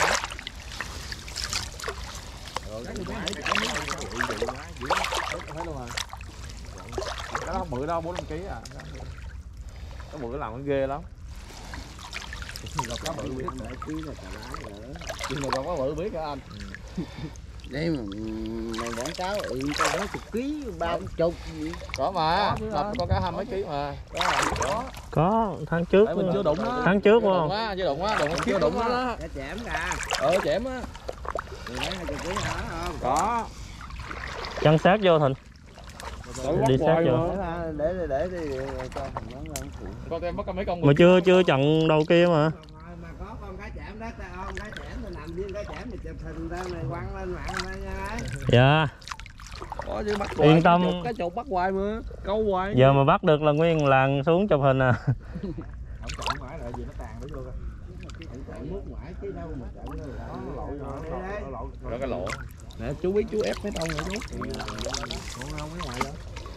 Rồi cái này cái này thấy luôn à. Cái đó không bự đâu, bốn năm ký à. Cái bự làm nó ghê lắm. Gặp cá bự biết để ký là cả lá nữa. Nhưng mà còn có bự biết hả anh? Đây mà mày quảng cáo ừ tao nói chục ký ba chục gì. Có mà. Lập có cá hai mấy ký mà. Có. Có tháng trước. Tại mình chưa đụng nó. Tháng trước Đụng không? quá, chưa đụng quá, đụng chưa đụng nó đó. Đã chém ra. Ờ chém á. Mày lấy hai chục ký hả không? Có. Chăn sát vô Thịnh. Đi sát vô. Để để để đi cho thằng nó ăn phụ. Con em bắt mấy con. Mà chưa chưa chặn đầu kia mà. Mà có con cá chém đó tao không cá chém tao nằm viên cá chém mày chụp hình ra mày quăng lên mạng ra nha. Dạ. Có chứ bắt Yên tâm. Cái chục bắt hoài mà. Câu hoài. Giờ mà bắt được là nguyên làng xuống chụp hình à. Không chọn mãi lại gì nó tàn đấy luôn. Mướt ngoại chứ đâu mà chặn đâu. Đó lộ rồi. Có cái lỗ. Nè chú biết chú ép mấy tông nữa chú. Không không mấy ngoài đó.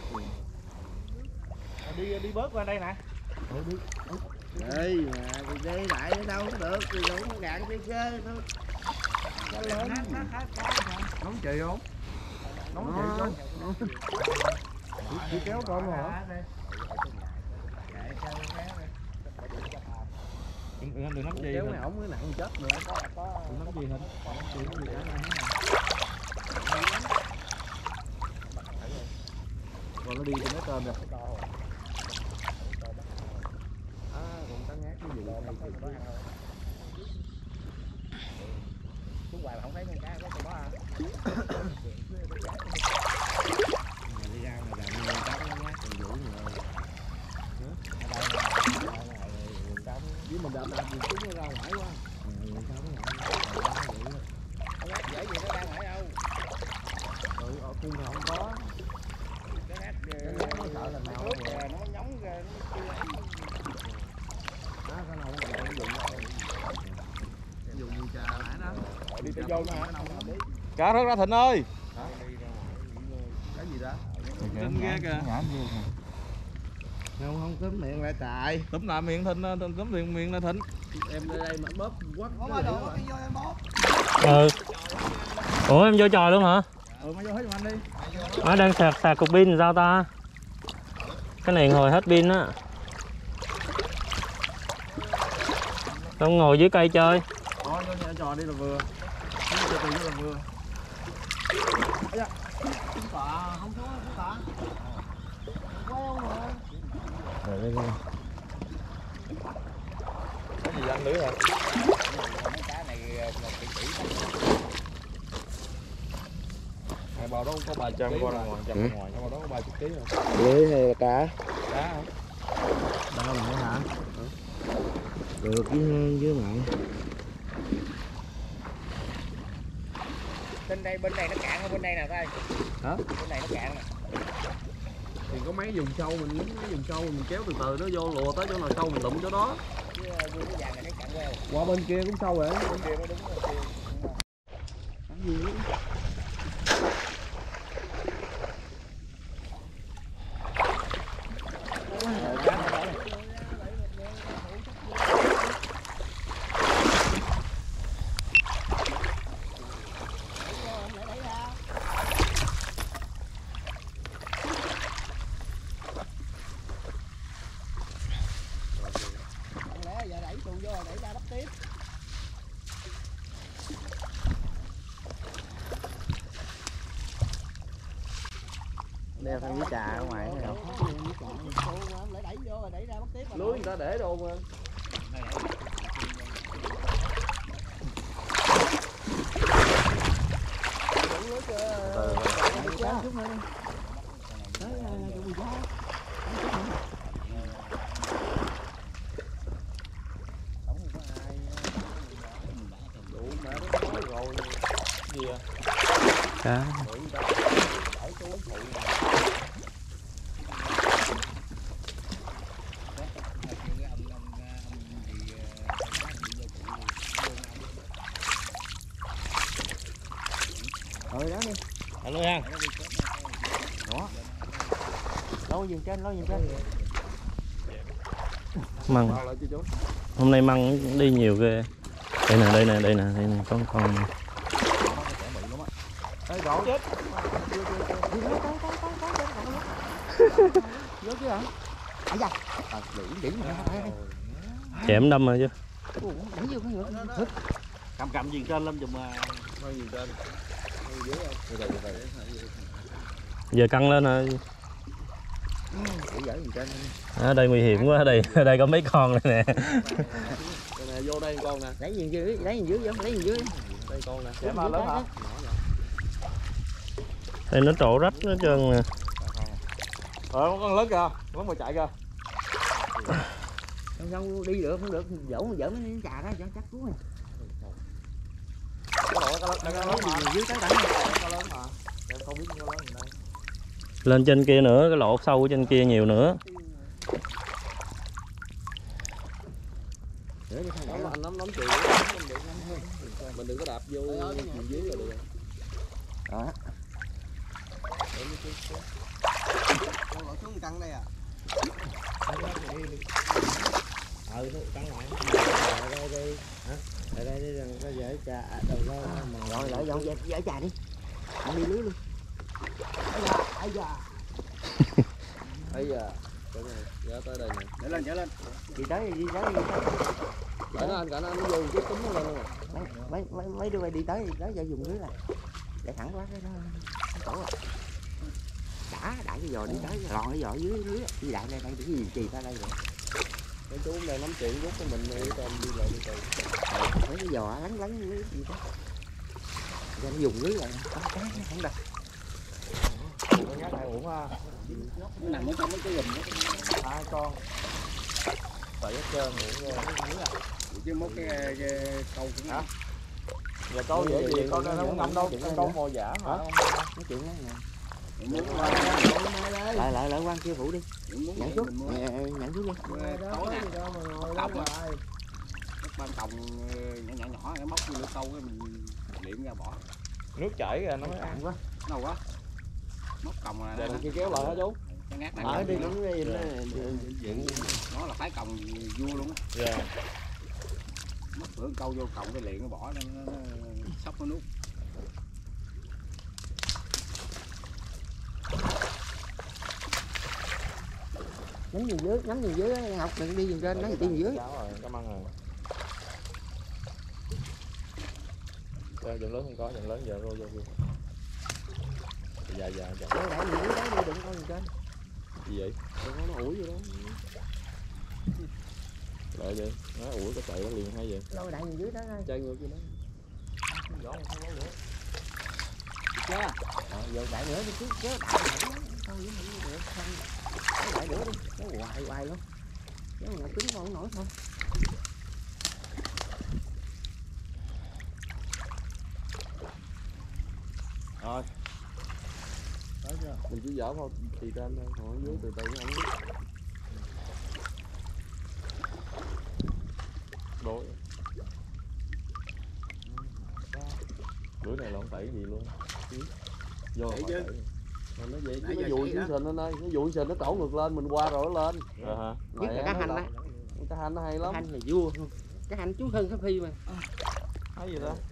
Đi đi bớt qua đây nè. Đây mà thì đi lại ở đâu có được thì đâu có gạn cái chơi thôi. Cá lớn. Nóng chị không? Nóng chị không? Chị kéo con rồi hả? Đừng đừng nắm gì. Kéo mày ổng cái nặng chết nữa. Đừng nắm gì hết. Còn nó đi trên cái tên rồi. không thấy con cá có con đó. Đi ra mà làm nhiều cá nó nhát còn vũ nhiều. Với mình đạp đạp chúng nó ra ngoài quá. Dễ gì nó ra ngoài đâu. Rồi ở cung không có. Cái hát nó sợ là nào nó nhóng ra nó chưa ấy. Đó, cái nào cũng dùng dùng như trà nãy đó. Đi tới vô nữa hả? Cá rớt ra Thịnh ơi. Cái gì đó? Kinh ghê kìa. Không không túm miệng lại tại. Túm lại miệng Thịnh, túm miệng miệng lại Thịnh. Em lên đây mà bóp quất. Ừ. Ủa em vô trò luôn hả? Ừ mày vô hết giùm anh đi. Nó đang sạc sạc cục pin sao ta? Cái này hồi hết pin á. Không ngồi dưới cây chơi. Thôi vô nhà trò đi là vừa. Từ từ là vừa. Không có tạ. Queo mà. Rồi đây luôn. Cái gì ăn lưới hả? Cá này một tỷ tỷ. Hai bao đó có ba trăm qua ra ngoài, trăm ra ngoài, hai bao đó có ba chục ký rồi. Lưới hay là cá? Cá hả? Đâu nữa hả? Được với với mặn. Bên đây bên này nó cạn hơn bên đây nè coi. Hả? Bên này nó cạn nè. Thì có mấy vùng sâu mình những cái vùng sâu mình kéo từ từ nó vô lùa tới chỗ nào sâu mình lụm chỗ đó. Chứ vui cái vàng này nó cạn queo. Qua bên kia cũng sâu rồi. Bên kia nó đúng rồi. Cái gì nữa? Đeo theo với trà ở ngoài này. Lưới người ta để đâu mà. Cá. Rồi đó đi. Ở luôn ha. Đó. Lôi giùm trên, lôi giùm trên. Măng. Hôm nay măng đi nhiều ghê. Đây nè, đây nè, đây nè, đây nè, có con. Ê gỗ chết. Vô chứ hả? Ai da. À, điểm điểm mà. Chém đâm rồi chứ. Đẩy vô cái nữa. Cầm cầm gì trên lên chùm hơi gì trên. Dưới không? Từ từ từ từ. Giờ căng lên rồi. Ở đây nguy hiểm quá, ở đây ở đây có mấy con này nè. Đây nè, vô đây con nè. Lấy gì dưới, lấy gì dưới vô, lấy gì dưới. Đây con nè. Chém mà lớn hả? Đây nó trổ rách nó trơn nè. Ờ con lớn kìa, lớn mà chạy kìa. Không sao đi được, không được, dỗ mà dở mấy trà đó cho chắc cuốn này. Cái đội cái lớn lớn mà. Dưới tới tận Cái lớn mà. Em không biết nó lớn gì đây. Lên trên kia nữa, cái lỗ sâu trên kia nhiều nữa. Nắm anh nắm nắm chịu. Mình đừng có đạp vô dưới là được. Đó. Con lỗ xuống căng đây à. Ừ, căng lại. Đây đây. Hả? Đây đây đây có dễ trà đầu ra mà. Rồi lại dọn dẹp dễ trà đi. Ăn đi lưới luôn. Ai da, Bây giờ ra tới đây nè. Trở lên trở lên. đi tới đi tới đi tới. Cả nó anh cả nó nó vô cái túm nó lên luôn rồi. Mấy mấy mấy đứa bay đi tới đi tới ra dùng lưới này. Để thẳng quá cái đó. Tổ rồi. Đã đại cái giò đi tới lòn cái giò dưới lưới đi đại đây đây cái gì chì ta đây rồi. Mấy chú đang nắm chuyện rút của mình đi cho đi lại đi từ. Mấy cái giò lắng lắng lưới gì đó. cho nó dùng lưới lại có cá nó không đặt. Nó ngắt hai uổng ha. Nó nằm ở trong mấy cái gùm đó. Hai con. Tại hết trơn uổng nha. Chứ mốt cái, cái câu cũng hả? Là câu dễ gì, câu nó không ngâm đâu, câu mò giả hả? Nói chuyện đó nè. Lại lại lại quan kia phụ đi. Nhảy xuống, nhảy xuống đi. Tối nè. Còng á. Ban còng nhỏ nhỏ nhỏ cái móc vô lưỡi câu cái mình liệm ra bỏ. Nước chảy ra nó mới ăn quá. Đâu quá. Móc còng là đằng kia kéo lại hả chú? Cái ngát này. Ở đi cũng đi nó là phái còng vua luôn á. Dạ. Móc lưỡi câu vô còng cái liền nó bỏ nó, nó, nó sóc nó nuốt. nhắm gì dưới, nhắm gì dưới Ngọc đừng đi trên nó đi dưới. Cảm ơn rồi. Dạ, dần lớn không có, dần lớn giờ rồi vô. Dạ dạ dạ. Để để gì dưới đó đi đừng coi gì trên. Gì vậy? Đừng nó ủi gì đó. Lợi vậy, nó ủi cái chạy nó liền hay vậy? Lôi đại gì dưới đó thôi. Chơi ngược gì đó. Gió không có nữa. Chưa? Ờ, giờ đại nữa đi chứ kéo đại nữa. Thôi với mình được không? Kéo đại nữa đi, kéo hoài hoài luôn. Kéo nhỏ cứng không nổi thôi. Rồi. Mình chỉ dở thôi, thì trên thôi, còn ở dưới từ từ nó không biết. Đối. Bữa này lộn tẩy gì luôn. Vô Tẩy chứ. Mà nó vậy chứ nó dụi xuống sình anh ơi, nó dụi sình nó trổ ngược lên, mình qua rồi nó lên. Dạ hả? Nhất là cá hành á. Cá hành nó hay lắm. Cá hành là vua không? Cá hành chú hơn cá phi mà. Thấy gì đó.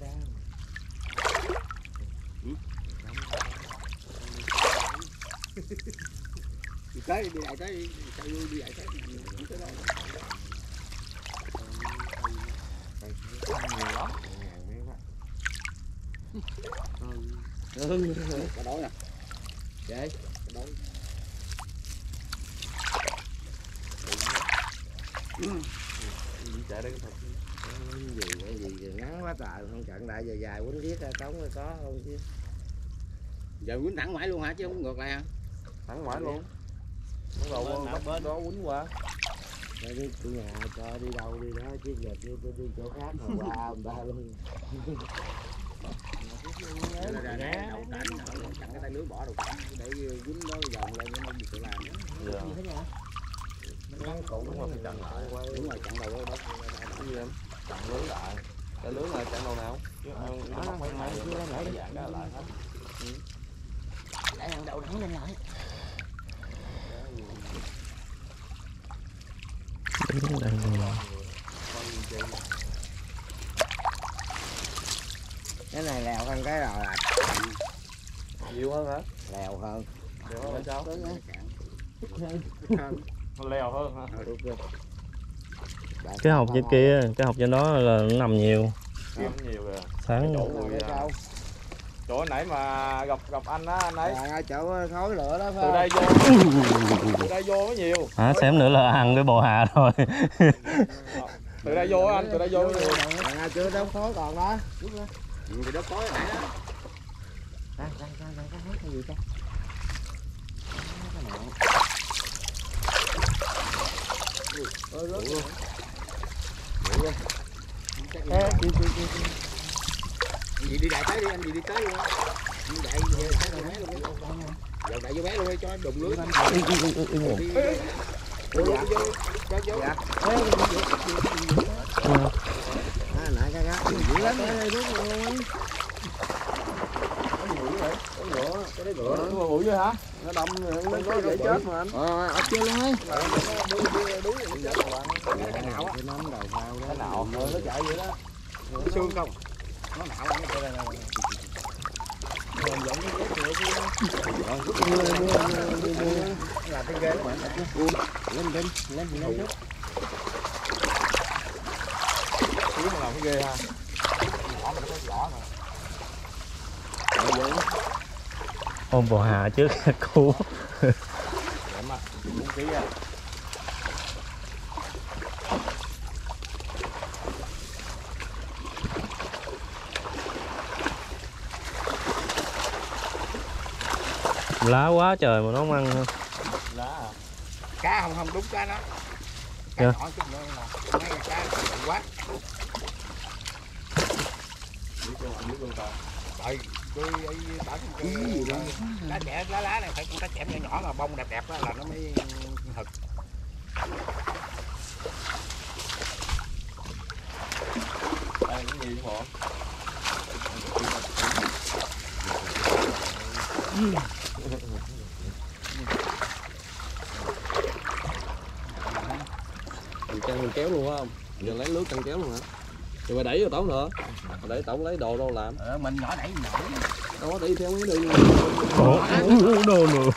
Đi tới đi lại tới đi, chạy vô đi lại tới đi tới đâu. Nhiều lắm. Ừ, cá đối nè. Vậy. Cá đối. Chạy đây cái thật. Gì vậy gì ngắn quá trời không trận đại dài dài quýnh riết ra trống rồi có không chứ. Giờ quýnh thẳng mãi luôn hả chứ không ngược lại hả? Thẳng mãi luôn. Bắt đầu bắt bên đó quýnh qua. Rồi đi từ nhà cho đi đâu đi đó chứ giờ đi, đi, đi chỗ khác mà qua người ta luôn. Đây là đá đậu cảnh chặn cái tay lưới bỏ đầu cảnh để quýnh nó vòng lên nó không được tự làm. Dạ. Gì thế nhỉ? Cũng đúng là phải chặn lại. Đúng rồi chặn đầu đó. Cái gì em? Chặn lưới lại. Cái lưới là chặn đầu nào? Chứ Đó, nó mấy mấy chưa lên lại đi. dạng cái lại hết. Lại thằng đầu thẳng lên lại. Đứng đây luôn. Cái này lèo hơn cái rồi à. Nhiều hơn hả? Lèo hơn. Nhiều hơn là sao? Nó leo hơn hả? Cái hộp trên kia, cái hộp trên đó là nó nằm nhiều. Kiếm nhiều kìa. Sáng Chỗ người à. Chỗ nãy mà gặp gặp anh á, anh ấy. À, chỗ khói lửa đó phải Từ không? đây vô. Từ đây vô mới nhiều. hả? Xém nữa là ăn cái bồ hà rồi. Từ đây vô anh, từ đây vô mới nhiều. À, chưa đóng khói còn đó. Ừ, thì đó có nãy đó. Ra ra ra ra cái hết cái gì ta? Ơi rớt luôn. Ê, kìa kìa kìa. Anh gì đi đại tới đi, anh gì đi tới luôn á. Anh đại về tới vô bé luôn đi. Giờ đại vô bé luôn đi cho nó đụng lưới. Đi vô vô vô vô. Dạ. À, nãy cái gác dữ lắm đây đúng rồi. Cái đấy bữa nó bụi chứ hả? Nó đâm nó có dễ chết mà anh. Ờ, ấp chưa luôn ấy. Cái nào á? Cái nào? Nó chạy vậy đó. Xương không? Nó nạo anh đây đây đây. Là cái ghế mà lên lên lên lên trước. Chứ mà làm cái ghê ha. Nhỏ mà nó có vỏ mà. Ôm bồ hà trước cua. Em á, bốn ký à. Lá quá trời mà nó không ăn ha. Cá không không đúng cá nó. Cá Dạ. nhỏ chút nữa là mấy cái cá bự quá. Rồi, cái ấy bán cái gì đó. Lá chẻ lá lá này phải con cá chẻm nhỏ nhỏ mà bông đẹp đẹp đó là nó mới hực. Đây cái gì vậy mình căng mình kéo luôn không? Giờ lấy lướt căng kéo luôn hả? Rồi mày đẩy vô tổng nữa. Mày đẩy tổng lấy đồ đâu làm? Ờ, mình nhỏ đẩy nhỏ. Đâu có đẩy theo mấy đường. Ủa, đồ nữa.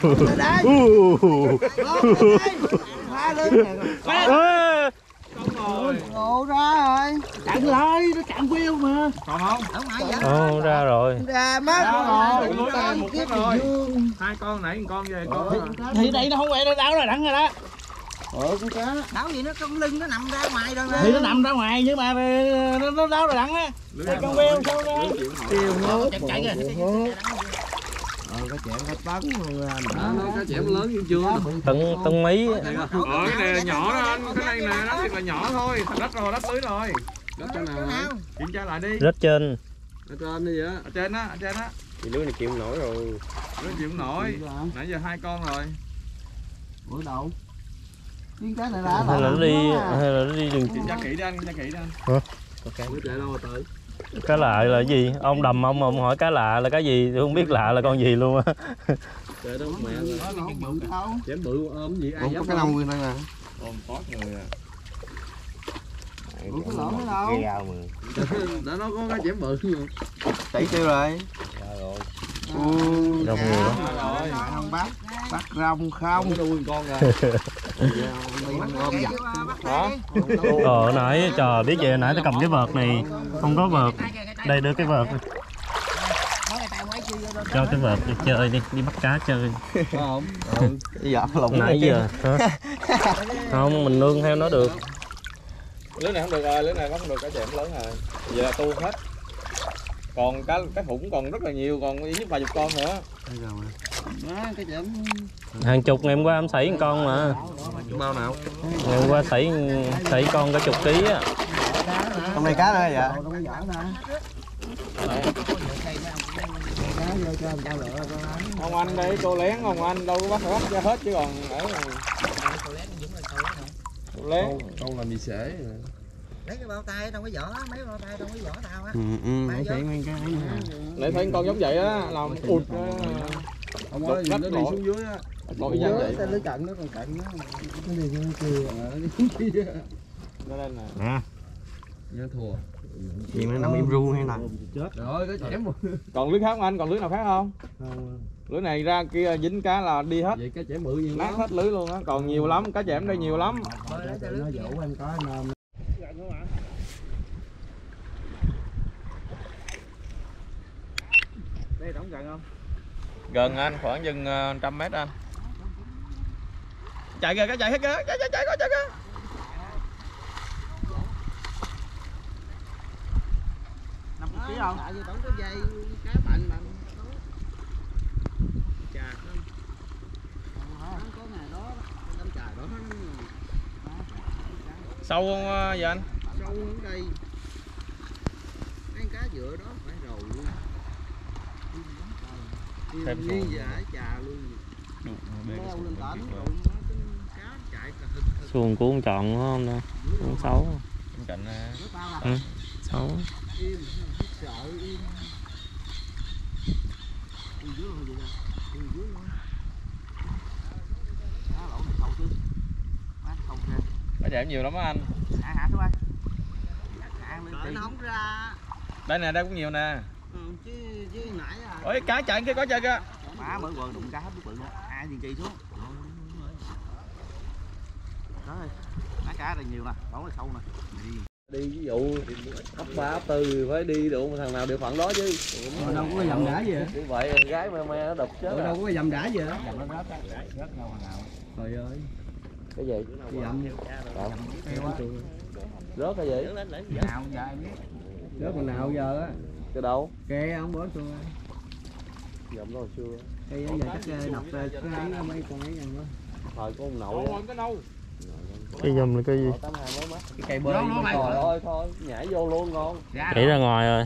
Phá lớn nè. Ngộ ra rồi. Chặn lại, nó chặn queo mà. Còn không? Ở ngoài vậy. Ồ, ra rồi. Ra mất rồi. rồi. Lưới một cái rồi. Hai con nãy một con về con. Thì đây nó không phải nó đau rồi đắng rồi đó. Ờ con cá. Đau gì nó con lưng nó nằm ra ngoài rồi mà. Thì nó nằm ra ngoài nhưng mà nó nó đau rồi đắng á. Đây con queo sao ra. Kêu hốt. Chạy chạy rồi. Ờ cái chẹn cái tấn luôn ra. Nó cá chẻm lớn như chưa? Tấn tấn mấy. Ờ cái này là nhỏ đó anh, cái này nè nó thiệt là nhỏ thôi, thành đất rồi, đất lưới rồi. Đất chỗ nào hả? Kiểm tra lại đi. Rết trên. Ở trên đi vậy á. Ở trên á, ở trên á. Thì lưới này chịu không nổi rồi. Lưới chịu không nổi. Nãy giờ hai con rồi. Bữa đâu? Chuyến cá này đã Hay là nó đi hay là nó đi đường Kiểm tra kỹ đi anh, kiểm tra kỹ đi anh. Lưới chạy đâu mà tới? cá lạ là cái gì? Ông đầm ông ông hỏi cá lạ là cái gì? Tôi không biết lạ là con gì luôn á. Chạy đâu mẹ rồi. nó không bự đâu. Chém bự ôm gì ai Không dám có cái nông nguyên đây nè. Ôm tót người à. Ủa cái lỗ nó đâu? Đã nó có cái chém bự mà. Tỷ tiêu rồi. Rồi. Đông người lắm. Rồi. Không bắt. Bắt rong không. Đâu nguyên con rồi. Đi ôm giặt. Hả? Ờ nãy trời biết vậy nãy tôi cầm cái vợt này không có vợt. Đây đưa cái vợt. Cho cái vợt đi chơi đi, đi bắt cá chơi. Không. Dạ lộn. Nãy giờ hả? Không, mình nương theo nó được. Lưới này không được rồi, lưới này bắt không được cá chẻm lớn rồi. Giờ là tu hết. Còn cá cá hủng còn rất là nhiều, còn ít nhất vài chục con nữa. Cái chém. Hàng chục ngày hôm qua em sảy một con mà. Bao nào? Ngày hôm qua sảy sảy con cả chục ký á. Con này cá nữa dạ. Ông anh đây cô lén, ông anh đâu có bắt hết ra hết chứ còn ở cô lén. Con làm gì sể. Lấy cái bao tay trong cái vỏ, mấy bao tay trong cái vỏ tao á. Ừ ừ, mấy cái mấy cái Lại thấy con giống vậy á, làm ụt Ông ơi, nó đi xuống dưới á. Còn y chang vậy. cái lưới cận nó còn cận nó. Cái gì nó kêu. Nó lên nè. Nè. Nhớ thua. Gì nó nằm im ru hay là Rồi cái chém rồi. Còn lưới khác không anh? Còn lưới nào khác không? Lưới này ra kia dính cá là đi hết. Vậy cái chém bự nhiều Nát lắm. hết lưới luôn á, còn nhiều lắm, cá chẻm đây nhiều lắm. nó dỗ anh có nôm. Đây đóng gần không? Gần anh, khoảng chừng trăm mét anh. Chạy kìa, cá chạy hết kìa, chạy chạy chạy chạy kìa. năm ký không? Tại vì tổng cái dây cá bệnh mà. Chà. Không có ngày đó, đâm chài đó. Sâu không vậy anh? Sâu ở đây. Mấy cá dựa đó phải rồi luôn. Thêm Đi xuồng. giả chà luôn. Leo lên tỉnh rồi cá chạy cả hực. Xuồng của con tròn không đâu. Con xấu. Bên cạnh Ừ, xấu. Im, sợ im. Im dưới luôn vậy nè. Im dưới luôn. Á lỗ này sâu chứ. Má sâu kìa. cá chẻm nhiều lắm á anh. Hạ hạ xuống ơi. Hạ lên tí. Nó không ra. Đây nè, đây cũng nhiều nè. Ừ, chứ chứ nãy à. Ôi cá chạy kia có chơi kìa. Má mới quần đụng cá hết bự luôn. Ai gì kỳ xuống. Đó ơi. Má cá đây nhiều nè, bóng là sâu nè. Đi ví dụ ấp ba ấp tư phải đi được một thằng nào điều phận đó chứ. Ở đâu có cái dầm đá gì hả? Như vậy con gái me me nó đục chết. Ở đâu có cái dầm đá gì hả? Trời ơi. Cái gì? Cái dầm gì? Rớt cái gì? Nào giờ em biết. Rớt còn nào giờ á? Cái đâu? Kê không bớt tôi. Dầm đó hồi xưa. Cây giờ chắc nọc cái ấy mấy con ấy ăn đó. Thời của ông nội. cái đâu? Cái dùm là cái gì? Cái cây bơi. Trời ơi thôi, nhảy vô luôn ngon. Đẩy ra ngoài rồi.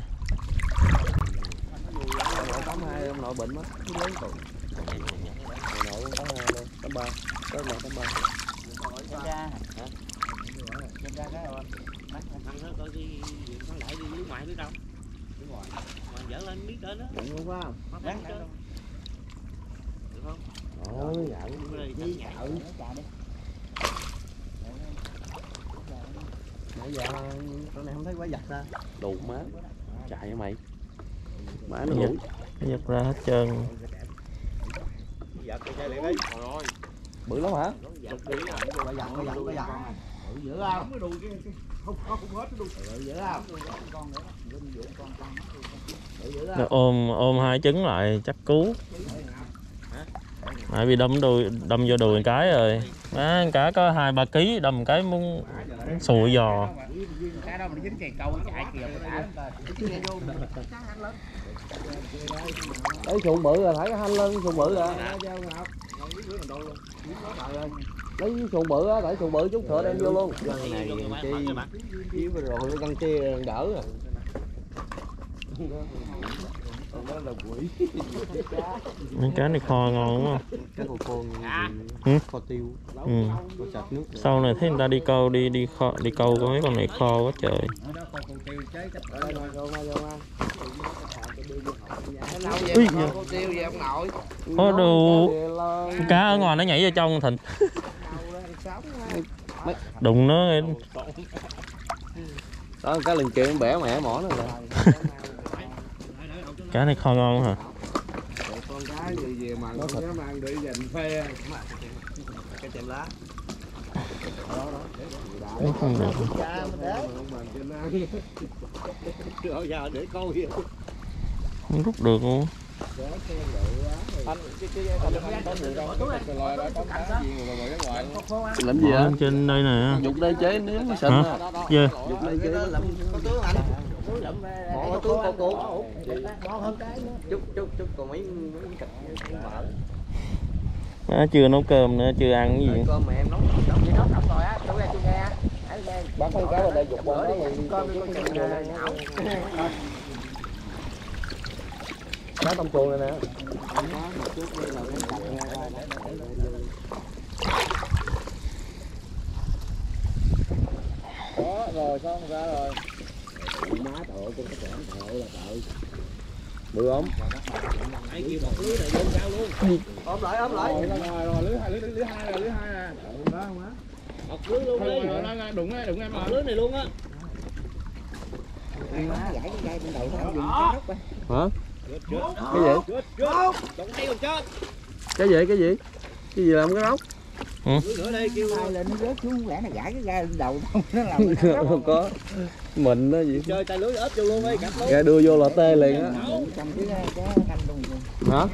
tám hai ông nội bệnh mất, lớn tuổi. Nội cũng tám hai luôn, tám ba, tới nội tám ba. ra hả? Xem ra cái rồi. Bắt thằng nó coi đi thằng lại đi nước ngoài biết đâu. Nước ngoài. Mà dở lên biết trên đó. Đúng không phải không? Bán trên. Được không? Ôi giỡn. Đi nhậu. Nãy giờ chỗ này không thấy quái vật ta. Đù má. Chạy hả mày? Má nó ngủ. Nó giật ra hết trơn. Giật cái liền đi. Trời ơi. Bự lắm hả? Chục ký à. Quái vật, quái vật, quái vật. Bự dữ không? Cái đùi kia không không hết cái đùi. Bự dữ không? Bự dữ Nó không? ôm ôm hai trứng lại chắc cứu. Tại vì đâm đùi đâm vô đùi cái rồi. Má cá có hai ba ký đâm cái muốn sụi giò. Cái đó mình dính cây câu chạy kìa đã. Lấy xuồng bự rồi, thấy cái hanh lên xuồng bự rồi. Lấy xuồng bự á, tại xuồng bự chút sữa đem vô luôn. Găng này chi chiếu rồi nó găng kia đỡ rồi. Đó là quỷ. Mấy cá này kho ngon đúng không? Cái con con Ừ. kho tiêu, Ừ. kho sạch nước. Sau này thấy người ta đi câu đi đi kho đi câu có mấy con này kho quá trời. Ui, cô tiêu về ông nội. Có đủ cá ở ngoài nó nhảy vô trong thịt. Đụng nó Đó cái lần kia bẻ mẹ mỏ nó rồi. cá này kho ngon hả? Con cá gì về mà nó dám ăn để dành phê. Cái chèm lá. Đấy, không được. Rồi giờ để coi vậy. Không rút được luôn. Làm gì á? Trên đây nè. Dục đây chế nếu mới xinh Hả? à. Dê. Dục đây chế làm có tướng anh. Bỏ tướng con cô. Chút chút chút còn mấy mấy cạch vợ. Nó chưa nấu cơm nữa, chưa ăn cái gì. Cơm mẹ em nấu nấu gì nấu xong rồi á, tôi ra tôi nghe. Bác con cá vào đây dục bữa đi con con chừng nhão. Cá tôm chuồng này nè. Đó rồi xong ra rồi. Má tội con cái chẻn tội là tội. Bự không? Ai kêu một lưới này lên cao luôn. Ôm lại ôm lại. Rồi rồi lưới hai lưới lưới hai rồi lưới hai nè. Đó không á? Một lưới luôn đi. Đụng á đụng em Một lưới này luôn á. Má gãy cái dây bên đầu nó dùng cái nóc á. Hả? Cái gì? Chết chết. Đụng đây còn chết. Cái gì cái gì? Cái gì làm cái róc? Lưới nữa đây kêu Hai lên nó rớt xuống lẽ nó gãy cái gai bên đầu không nó làm cái nóc. Không có. Mình đó gì? chơi tay lưới ếch vô luôn đi, cặp luôn. Ra đưa vô là tê liền á. Trong cái cái canh luôn. Hả?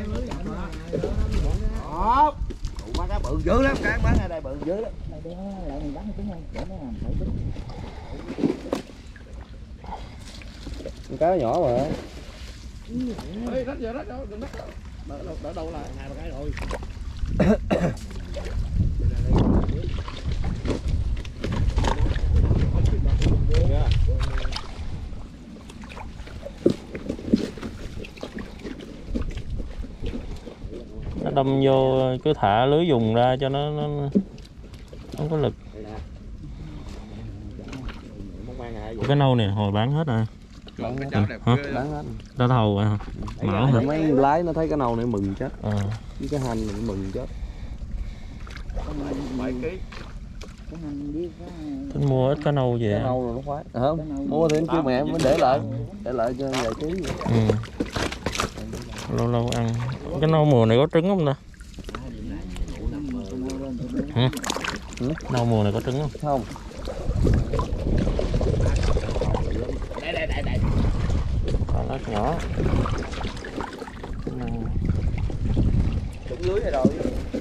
Đó. Má cá bự dữ lắm, cá bán ở đây bự dữ lắm. Đây để lại mình bắn trứng để nó làm thử trứng. Con cá nhỏ mà. Ê, rách giờ rách đâu, đừng rách đâu. Đỡ, đỡ, đỡ đâu lại, hai ba cái rồi. Nó đâm vô cứ thả lưới dùng ra cho nó nó không có lực. Cái nâu này hồi bán hết rồi. Hả? Bán hết. Đã thầu rồi hả? Mão hả? Mấy lái nó thấy cái nâu này mừng chết. Ờ. Với cái hành này mừng chết. bảy ký. Tính mua ít cá nâu về. Cái nâu rồi nó khoái. Hả? Mua thì em kêu mẹ mới để lại. Để lại cho vài ký. Ừ. Lâu lâu ăn. Cái nâu mùa này có trứng không ta? Hả? Ừ? Nâu mùa này có trứng không? Không. Đây đây đây đây. Con ếch nhỏ. Trúng lưới hay rồi.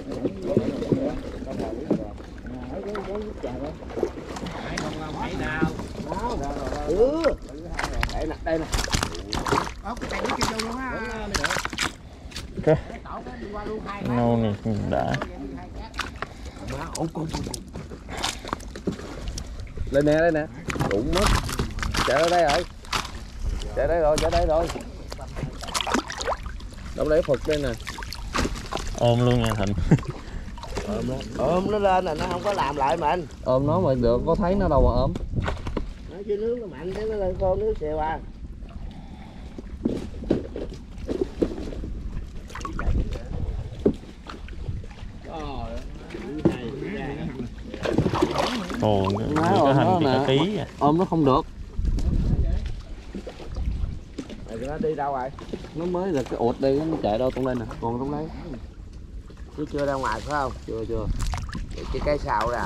Mấy nào? Ừ. Đây nè, đây nè. Ốc cái tay nó kêu vô luôn á. cái nâu này đã. Lên nè, đây nè. Đụng mất. Chạy ở đây rồi. Chạy đây rồi, chạy đây rồi. Đâu lấy Phật đây nè. Ôm luôn nha Thịnh. Ôm nó, ôm nó lên là nó không có làm lại mình. Ôm nó mà được, có thấy nó đâu mà ôm. Nó chứ nước nó mạnh thế nó lên con nước xèo à. Ồ, cái hình chỉ cả ký à. Ôm nó không được. Rồi nó đi đâu rồi? Nó mới là cái ụt đi, nó chạy đâu trong đây nè, còn trong đây. Chứ chưa ra ngoài phải không? Chưa chưa. Chỉ cái sào ra.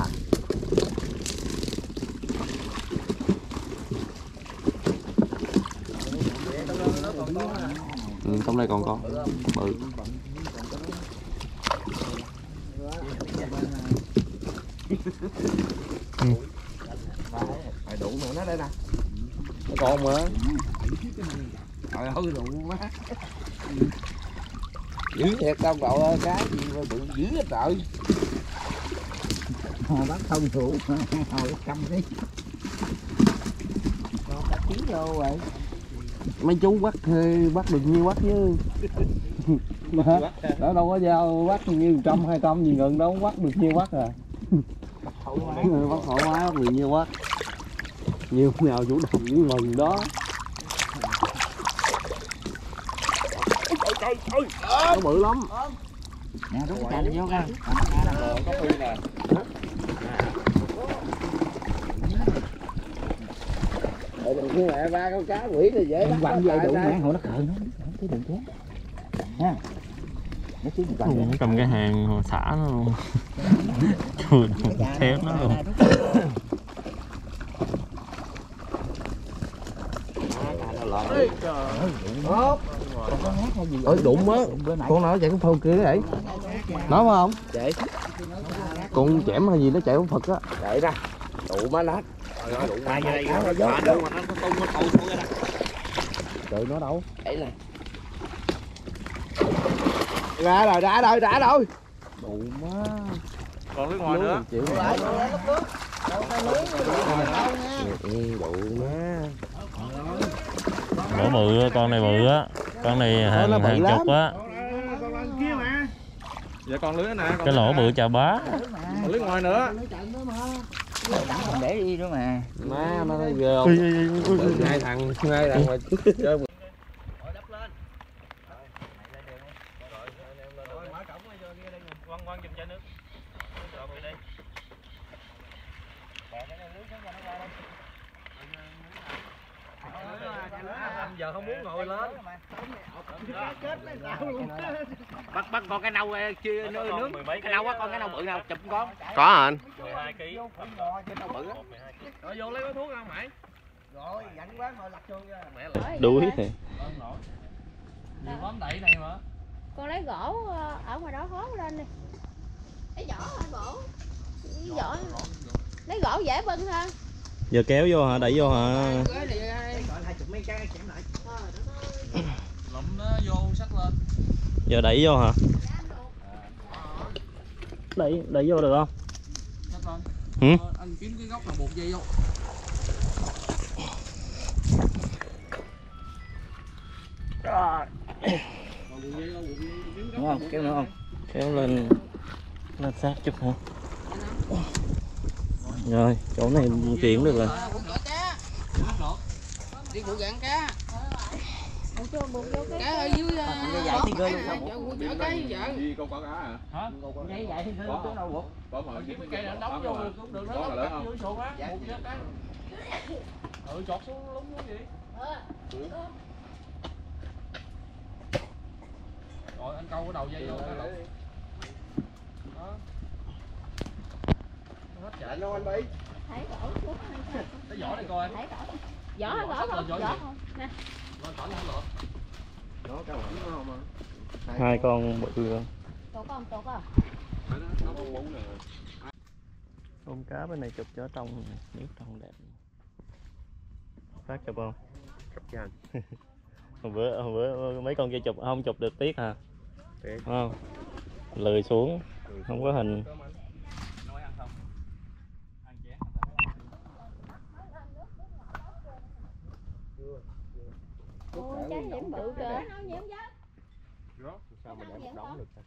Ừ, trong đây còn con bự. Phải đủ nữa nó đây nè. Nó còn mà. Trời ơi đủ quá. Dữ thiệt đâu cậu ơi, cái gì mà bự dữ hết trời. Hồ bắt không thủ, hồ cầm đi. Con cá chín đâu rồi. Mấy chú bắt bắt được nhiêu bắt chứ. Nó đâu có dao bắt nhiêu trăm hai trăm gì ngừng đâu bắt được nhiêu bắt à. Bắt thoải mái bắt được nhiêu bắt. Nhiều nào chủ động với mừng đó. Nó bự lắm. Nè đúng cái cành vô coi. Có phi nè. Rồi đừng có mẹ ba con cá quỷ thì dễ bắt. Quăng vô đủ nè, hồ nó cỡ nó, cái đừng chết. Ha. Nó chứ Nó cầm cái hàng hồ xả nó luôn. Chui thép nó luôn. Ơi đụng á. Con nào chạy cái phao kia đấy. Nó phải không? Chạy. Con chẻm hay gì nó chạy con Phật á. Chạy ra. Đủ má nát. Ai vô đây nó mà nó tung nó tụt xuống ra. Trời nó đâu? Đấy nè. Ra rồi, đã rồi, đã rồi. Đủ má. Còn phía ngoài nữa. Chịu Đủ lại. Ừ, đủ má. Lỗ bự, con này bự á. Con này hàng, nó bự hàng lắm. chục á. Dạ còn lưới nè. Cái lỗ bự chà bá. Còn lưới ngoài nữa. không để đi nữa mà. Má nó thấy ghê không? Hai thằng, hai thằng mà chơi. Giờ không muốn ngồi lên. Bắt bắt con cái nâu chia nướng cái nâu á, con cái nâu bự nào chụp con. Có hả anh? mười hai ki. Cái nâu bự á. Rồi vô lấy gói thuốc không mày? Rồi, dặn quá ngồi lặt chuông ra. Mẹ lại. Đuối thì. Nhiều món đậy này mà. Con lấy gỗ ở ngoài đó hốt lên đi. Lấy vỏ hả bộ? Lấy vỏ. Lấy gỗ dễ bưng hơn. Giờ kéo vô hả? Đẩy vô hả? Lụm nó vô sắc lên. Giờ đẩy vô hả? Đẩy đẩy vô được không? Sắc lên. Ừ? Anh kiếm cái góc nào buộc dây vô. Đúng không? Kéo nữa không? Kéo lên lên sát chút hả? Rồi, chỗ này chuyển được rồi. Đi vụ gạn cá. Cá ở dưới Vậy thì gơi luôn. chở cái vợ. Gì con có cá hả? Hả? Vậy vậy thì gơi luôn chỗ đâu buộc. Có mà Cái cây nó đóng vô được cũng được, nó có mà lớn không? dưới xuồng á, buộc vô cái. Ừ chọt xuống lúng xuống vậy. Rồi anh câu cái đầu dây vô cái lỗ. Đó. Hết chạy Đâu anh Bi? Thấy gỗ xuống. cái vỏ này coi. Thấy gỗ. Vỏ hả gỗ không? Vỏ không? Nè. Lên cỏ lên lượt. Nó cao hẳn nó không à? Hai con bự luôn. Tụt không? Tụt không? Tôm cá bên này chụp cho trong nước trong đẹp. Phát chụp không? Chụp cho anh. Hôm bữa hôm bữa mấy con kia chụp không chụp được tiếc hả? không lười xuống không có hình. Ôi, trái nhiễm bự kìa. Sao mà để một đống được?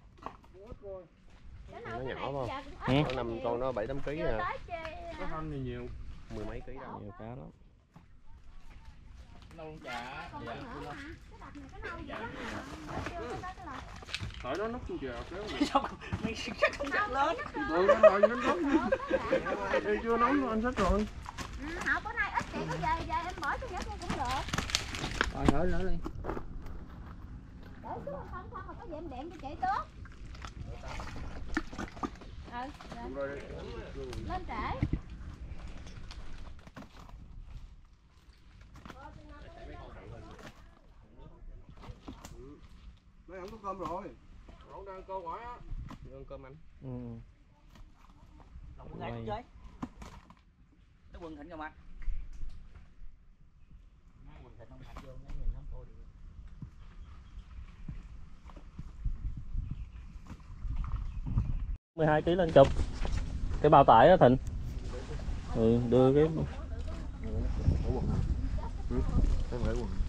Nó nhỏ không? Ừ. Nó nằm con nó bảy tám ký nè. Có thân thì nhiều. Mười mấy ký đâu. Nhiều cá lắm. Nâu chả. Dạ. Tại đó nóc chu chèo kéo. Mày chắc không chắc lớn. Ừ, rồi nó nóng. Đi chưa nóng anh xách rồi. Ừ, họ bữa nay ít chị có về về em bỏ cho nhớ cũng được. Rồi nữa nữa đi. Để xuống không không mà có gì em điện cho chị tốt. Ừ, rồi. Lên trễ. Mấy ông có cơm rồi. Ông đang cơm ngoại á. Ăn cơm anh. Ừ. Lòng ngay cũng chơi. Nó quần thịnh rồi mà. Quần thịnh ông hạt vô nó nhìn nó thôi được. mười hai ký lên chụp cái bao tải á Thịnh. Ừ, đưa cái Em gửi quần.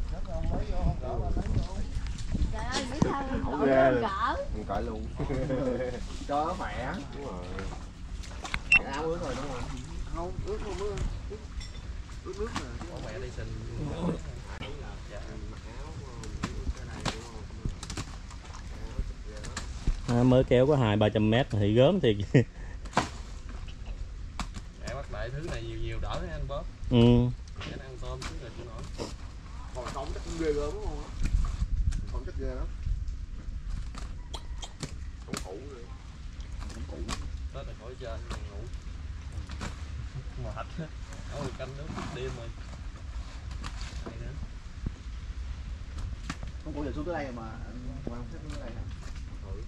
Trời ơi, biết sao không gỡ. Mình cởi luôn. Cho nó khỏe. Đúng rồi. Cái áo ướt rồi đúng không? Không, ướt không ướt. Ướt nước nè. Có mẹ đi xin. à, mới kéo có hai ba trăm mét thì gớm thiệt. Để bắt lại thứ này nhiều nhiều đỡให้anh bớt. Ừ. Để ăn tôm chứ là chưa nổi. Còn sống chắc cũng ghê gớm đúng không? Không chắc ghê lắm. Không cũ rồi. Không cũ. Tết là khỏi trên ngủ. Mệt hết. Ôi canh nước đêm rồi. Đây nữa. Không có giờ xuống tới đây mà quan sát tới đây. Ừ.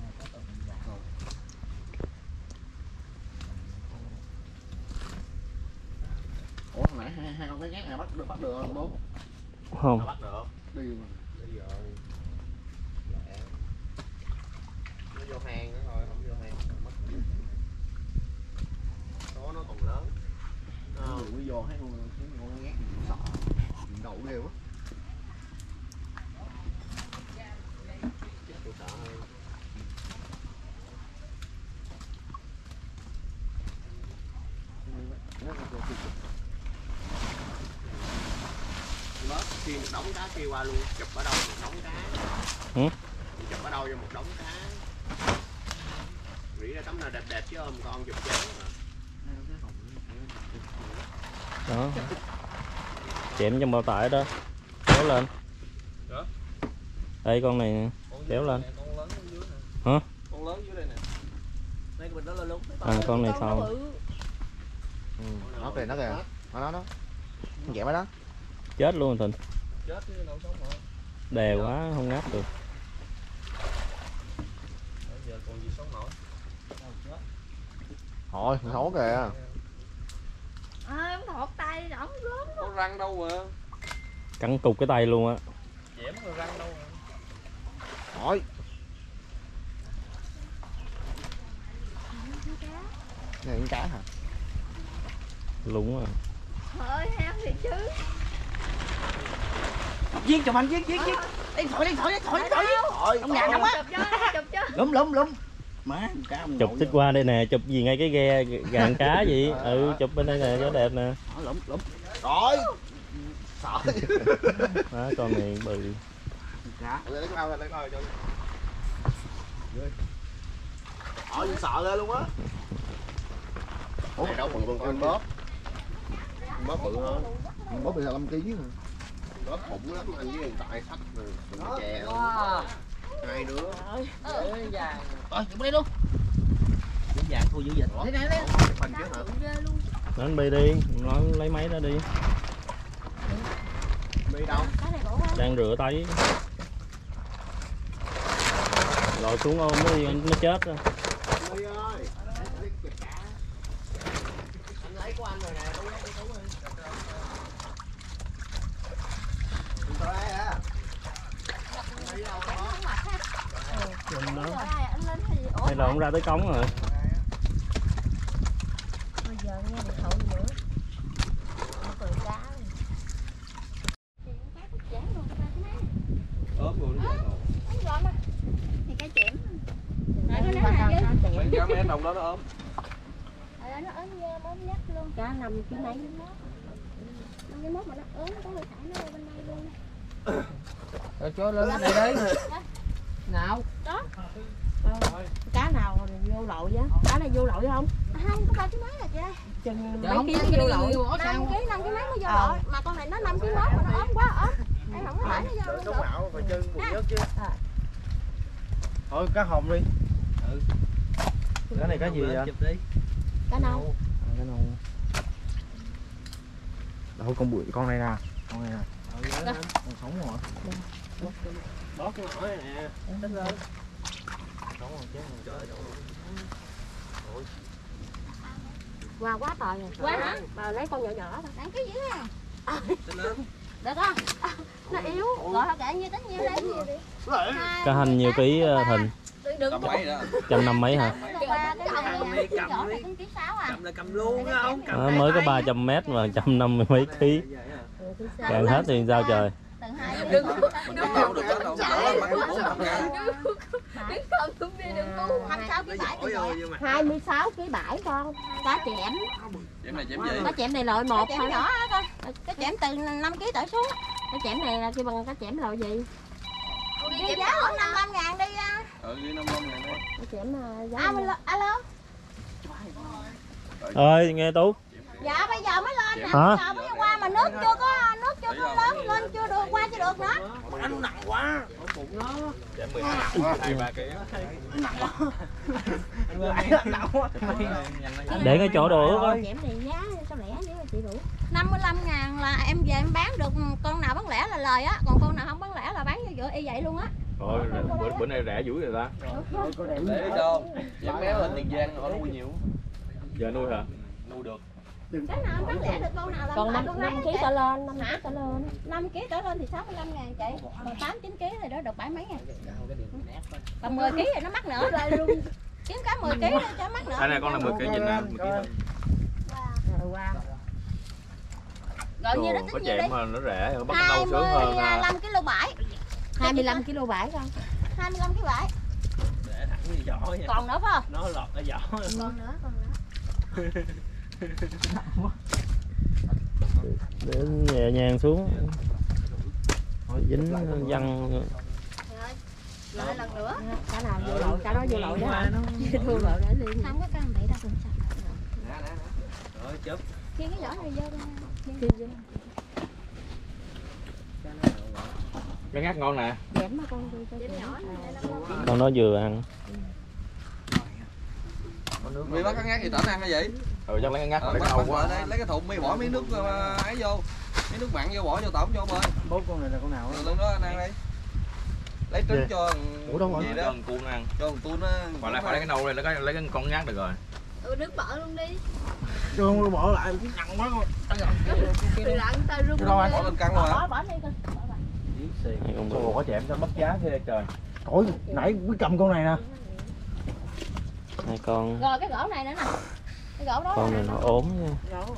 Ủa hồi nãy hai, hai con cái nhát này bắt được bắt được không bố? Không. Bắt được. Đi mà. Đi rồi. Lẹ. Nó vô hang nữa thôi, không vô hang rồi mất. Đó nó còn lớn. Ờ, mới vô thấy con con con nhát sợ. Đậu ghê quá. Tôi sợ hơn. Bớt kia một đống cá kia qua luôn, chụp ở đâu một đống cá. Ừ? Chụp ở đâu cho một đống cá. Nghĩ ra tấm nào đẹp đẹp chứ ôm con chụp chán mà. Đó. Chém trong bao tải đó. Kéo lên. Đó. Đây con này nè. Kéo lên. Nè, con lớn ở dưới nè. Hả? Con lớn dưới đây nè. Đây cái bình đó lên luôn. À, con này sau. Ừ, nó kìa nó kìa. Nó nó nó. Con dẹp đó. Chết luôn Thịnh. Chết chứ đâu sống hả? Đè quá không ngáp được. Bây giờ còn gì sống nổi. Thôi, thấu kìa. À, em thọt tay ổng gớm. Có răng đâu mà. Cắn cục cái tay luôn á. Dẻm rồi răng đâu mà. Thôi. Này con cá hả? Lúng à. Thôi heo thì chứ. Giết chụp anh giết giết giết. Đi thổi đi thổi đi thổi thổi. Thôi, Ông nhà không á. Chụp cho, chụp cho. Lúm lúm lúm. Má cá ông Chụp xích qua đây nè, chụp gì ngay cái ghe gạn cá gì. Ừ, chụp bên đây nè cho đẹp nè. lúm lúm. Rồi. Sợ. Đó, con này bự. Cá. Lấy cái bao ra lấy coi cho. Hỏi gì sợ ghê luôn á. Ủa đâu bự con con bóp. Bóp bự hơn. Bố bị năm ký hả? Bóp khủng lắm anh với hiện tại sách rồi. Wow. Chè. Hai đứa. Ơi vàng. Rồi, chụp đi luôn. Cái vàng thua dữ dịch. Đây này đây. Phần chứ hả? Nó anh Bi đi, nó lấy máy đó đi. Bi đâu? Đang rửa tay. Lội xuống ôm nó đi, nó chết rồi. Bi ơi. Anh lấy của anh rồi nè, đúng không? Đúng rồi. Đừng có lấy à. Đi đâu đó. nữa. Hay là ông ra tới cống rồi. Bây giờ nghe điện thoại nữa. Không cười cá. ốm luôn nó Ốm mà. Thì cái chẻm. Rồi mấy cá mấy đồng đó nó ốm. Ở nó ốm nha, ốm nhất luôn. Cá năm ký mấy nó. năm cái mốt mà nó ốm có người thải nó bên đây luôn. Rồi cho lên đây đi. Nào. Đó. Cá nào vô lội vậy? Cá này vô lội không? Không, có ba ký mấy là chị ơi. Chừng Dạ, mấy không ký biết vô lội. năm ký, năm ký mấy mới vô lội. Mà con này nó năm ký mốt mà nó ốm quá ốm. Em không có thải nó vô luôn được. Mạo phải chân buồn nhớt chứ. Thôi cá hồng đi. Ừ. Cái này cá gì vậy? Cá nâu. Cá nâu. Đâu con bụi con này nè, con này nè. Con sống rồi. Đó cái mỏ này nè. Tính lên. Sống rồi chứ trời ơi. Qua quá tồi rồi. Quá hả? Bà lấy con nhỏ nhỏ thôi. Đăng ký dữ ha. Được không? Nó yếu. Gọi họ kệ nhiêu tính nhiêu lấy nhiều đi. Cá hành nhiêu ký Thịnh? Đừng Tầm mấy đó. Trăm năm mấy hả? ba cái này nhỏ này cũng ký sáu à. Cầm là cầm luôn á không? À, mới có ba trăm mét mà trăm năm mươi mấy ký. Càng hết thì sao trời? Tầng hai Đừng Đừng đâu được đó đâu. Bắt bốn trăm ngàn. đứng không xuống đi đừng cứu. hai mươi sáu ký bảy ký bảy. hai mươi sáu ký bảy con. Cá chẽm. Chém này chém gì? Cá chẽm này loại một Chẻm thôi. nhỏ á con. Cái chẻm từ năm ký trở xuống. Cá chẽm này là kêu bằng cá chẽm loại gì? Đi giá khoảng năm mươi lăm ngàn đi. Ừ đi năm mươi lăm ngàn đi. Cá chẽm giá. Alo, alo. Ơi nghe Tú. Dạ bây giờ mới lên nè. Hả? Giờ mới qua mà nước chưa có nước chưa có lớn lên chưa được qua chưa được nữa. Nó nặng quá. Chém mười hai, hai ba ký. Nặng quá. Để cái chỗ đồ ướt á. Chẽm này giá sao lẻ với chị đủ. năm mươi lăm ngàn là em về em bán được con nào bán lẻ là lời á, còn con nào không bán lẻ là bán vô giữa y vậy luôn á. Rồi bữa, bữa nay rẻ dữ rồi ta. Để cho chém méo lên Tiền Giang họ nuôi nhiều. Giờ nuôi hả? Nuôi được. Cái nào bán lẻ được con nào là Còn năm năm ký trở lên, năm ký trở lên. năm ký trở lên thì sáu mươi lăm ngàn chị. Còn tám chín ký thì đó được bảy mấy ngàn. Còn mười ký thì nó mắc nữa. Kiếm cá mười ký cho mắc nữa. Cái này con là mười ký nhìn nè, mười ký thôi. Gọi như đó Có tính nhiêu đi. chẹm mà nó rẻ hơn, bắt nâu sướng hơn. hai mươi lăm ki lô bảy. hai mươi lăm ki lô bảy con. hai mươi lăm ký bảy. Để thẳng như giỏ vậy. Còn nữa phải không? Nó lọt cái giỏ. Còn nữa, còn nữa. Để nhẹ nhàng xuống. Dính văng. Lại lần nữa. Cá nào vô lội, cá đó vô lội đó hả? Vô lội để liên. Không có cam vậy đâu còn sao. Nè nè nè. Rồi chụp. Khi cái vỏ này vô đi. Cái ngắt ngon nè. Dẻm mà con đi cho nhỏ Con nó vừa ăn. Vì bắt cá ngát gì tỉnh ăn cái gì? Ừ chắc lấy cái ngắt Ờ, để bắt, cái nâu bắt quá. đây, lấy cái thùng mi bỏ miếng nước uh, ấy vô. Miếng nước mặn vô bỏ vô tổng cho bên. Bốn con này là con nào? Rồi lần đó anh ăn đi. Lấy trứng cho Ủa đâu rồi? gì Cho đó. con cuốn ăn. Cho con tuôn nó. Còn lại phải lấy cái nâu này, lấy cái lấy cái con ngắt được rồi. Ừ nước bỏ luôn đi. Cho con bỏ lại nặng quá con. Từ lặng tay rung. Đâu anh? Bỏ lên căng luôn hả? Bỏ bỏ đi con. Hai con bự. Ủa có chẹm cho bắt giá thế trời. Ôi nãy mới cầm con này nè. Hai con. Rồi cái gỗ này nữa nè. Cái gỗ đó. Con này nó ốm nha.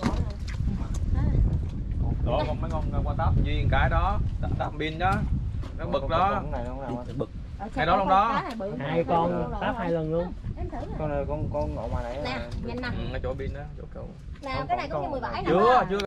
Đó con mấy con qua táp duyên cái đó, táp pin đó. Nó bực đó. Con này con nào? Bực. Hai đó luôn đó. Hai con táp hai lần luôn. Em thử nè. Con này con con ngộ mà nãy. Nè, nhìn nè. Ừ, nó chỗ pin đó, chỗ cầu. Nào cái này cũng như mười bảy nè. Chưa, chưa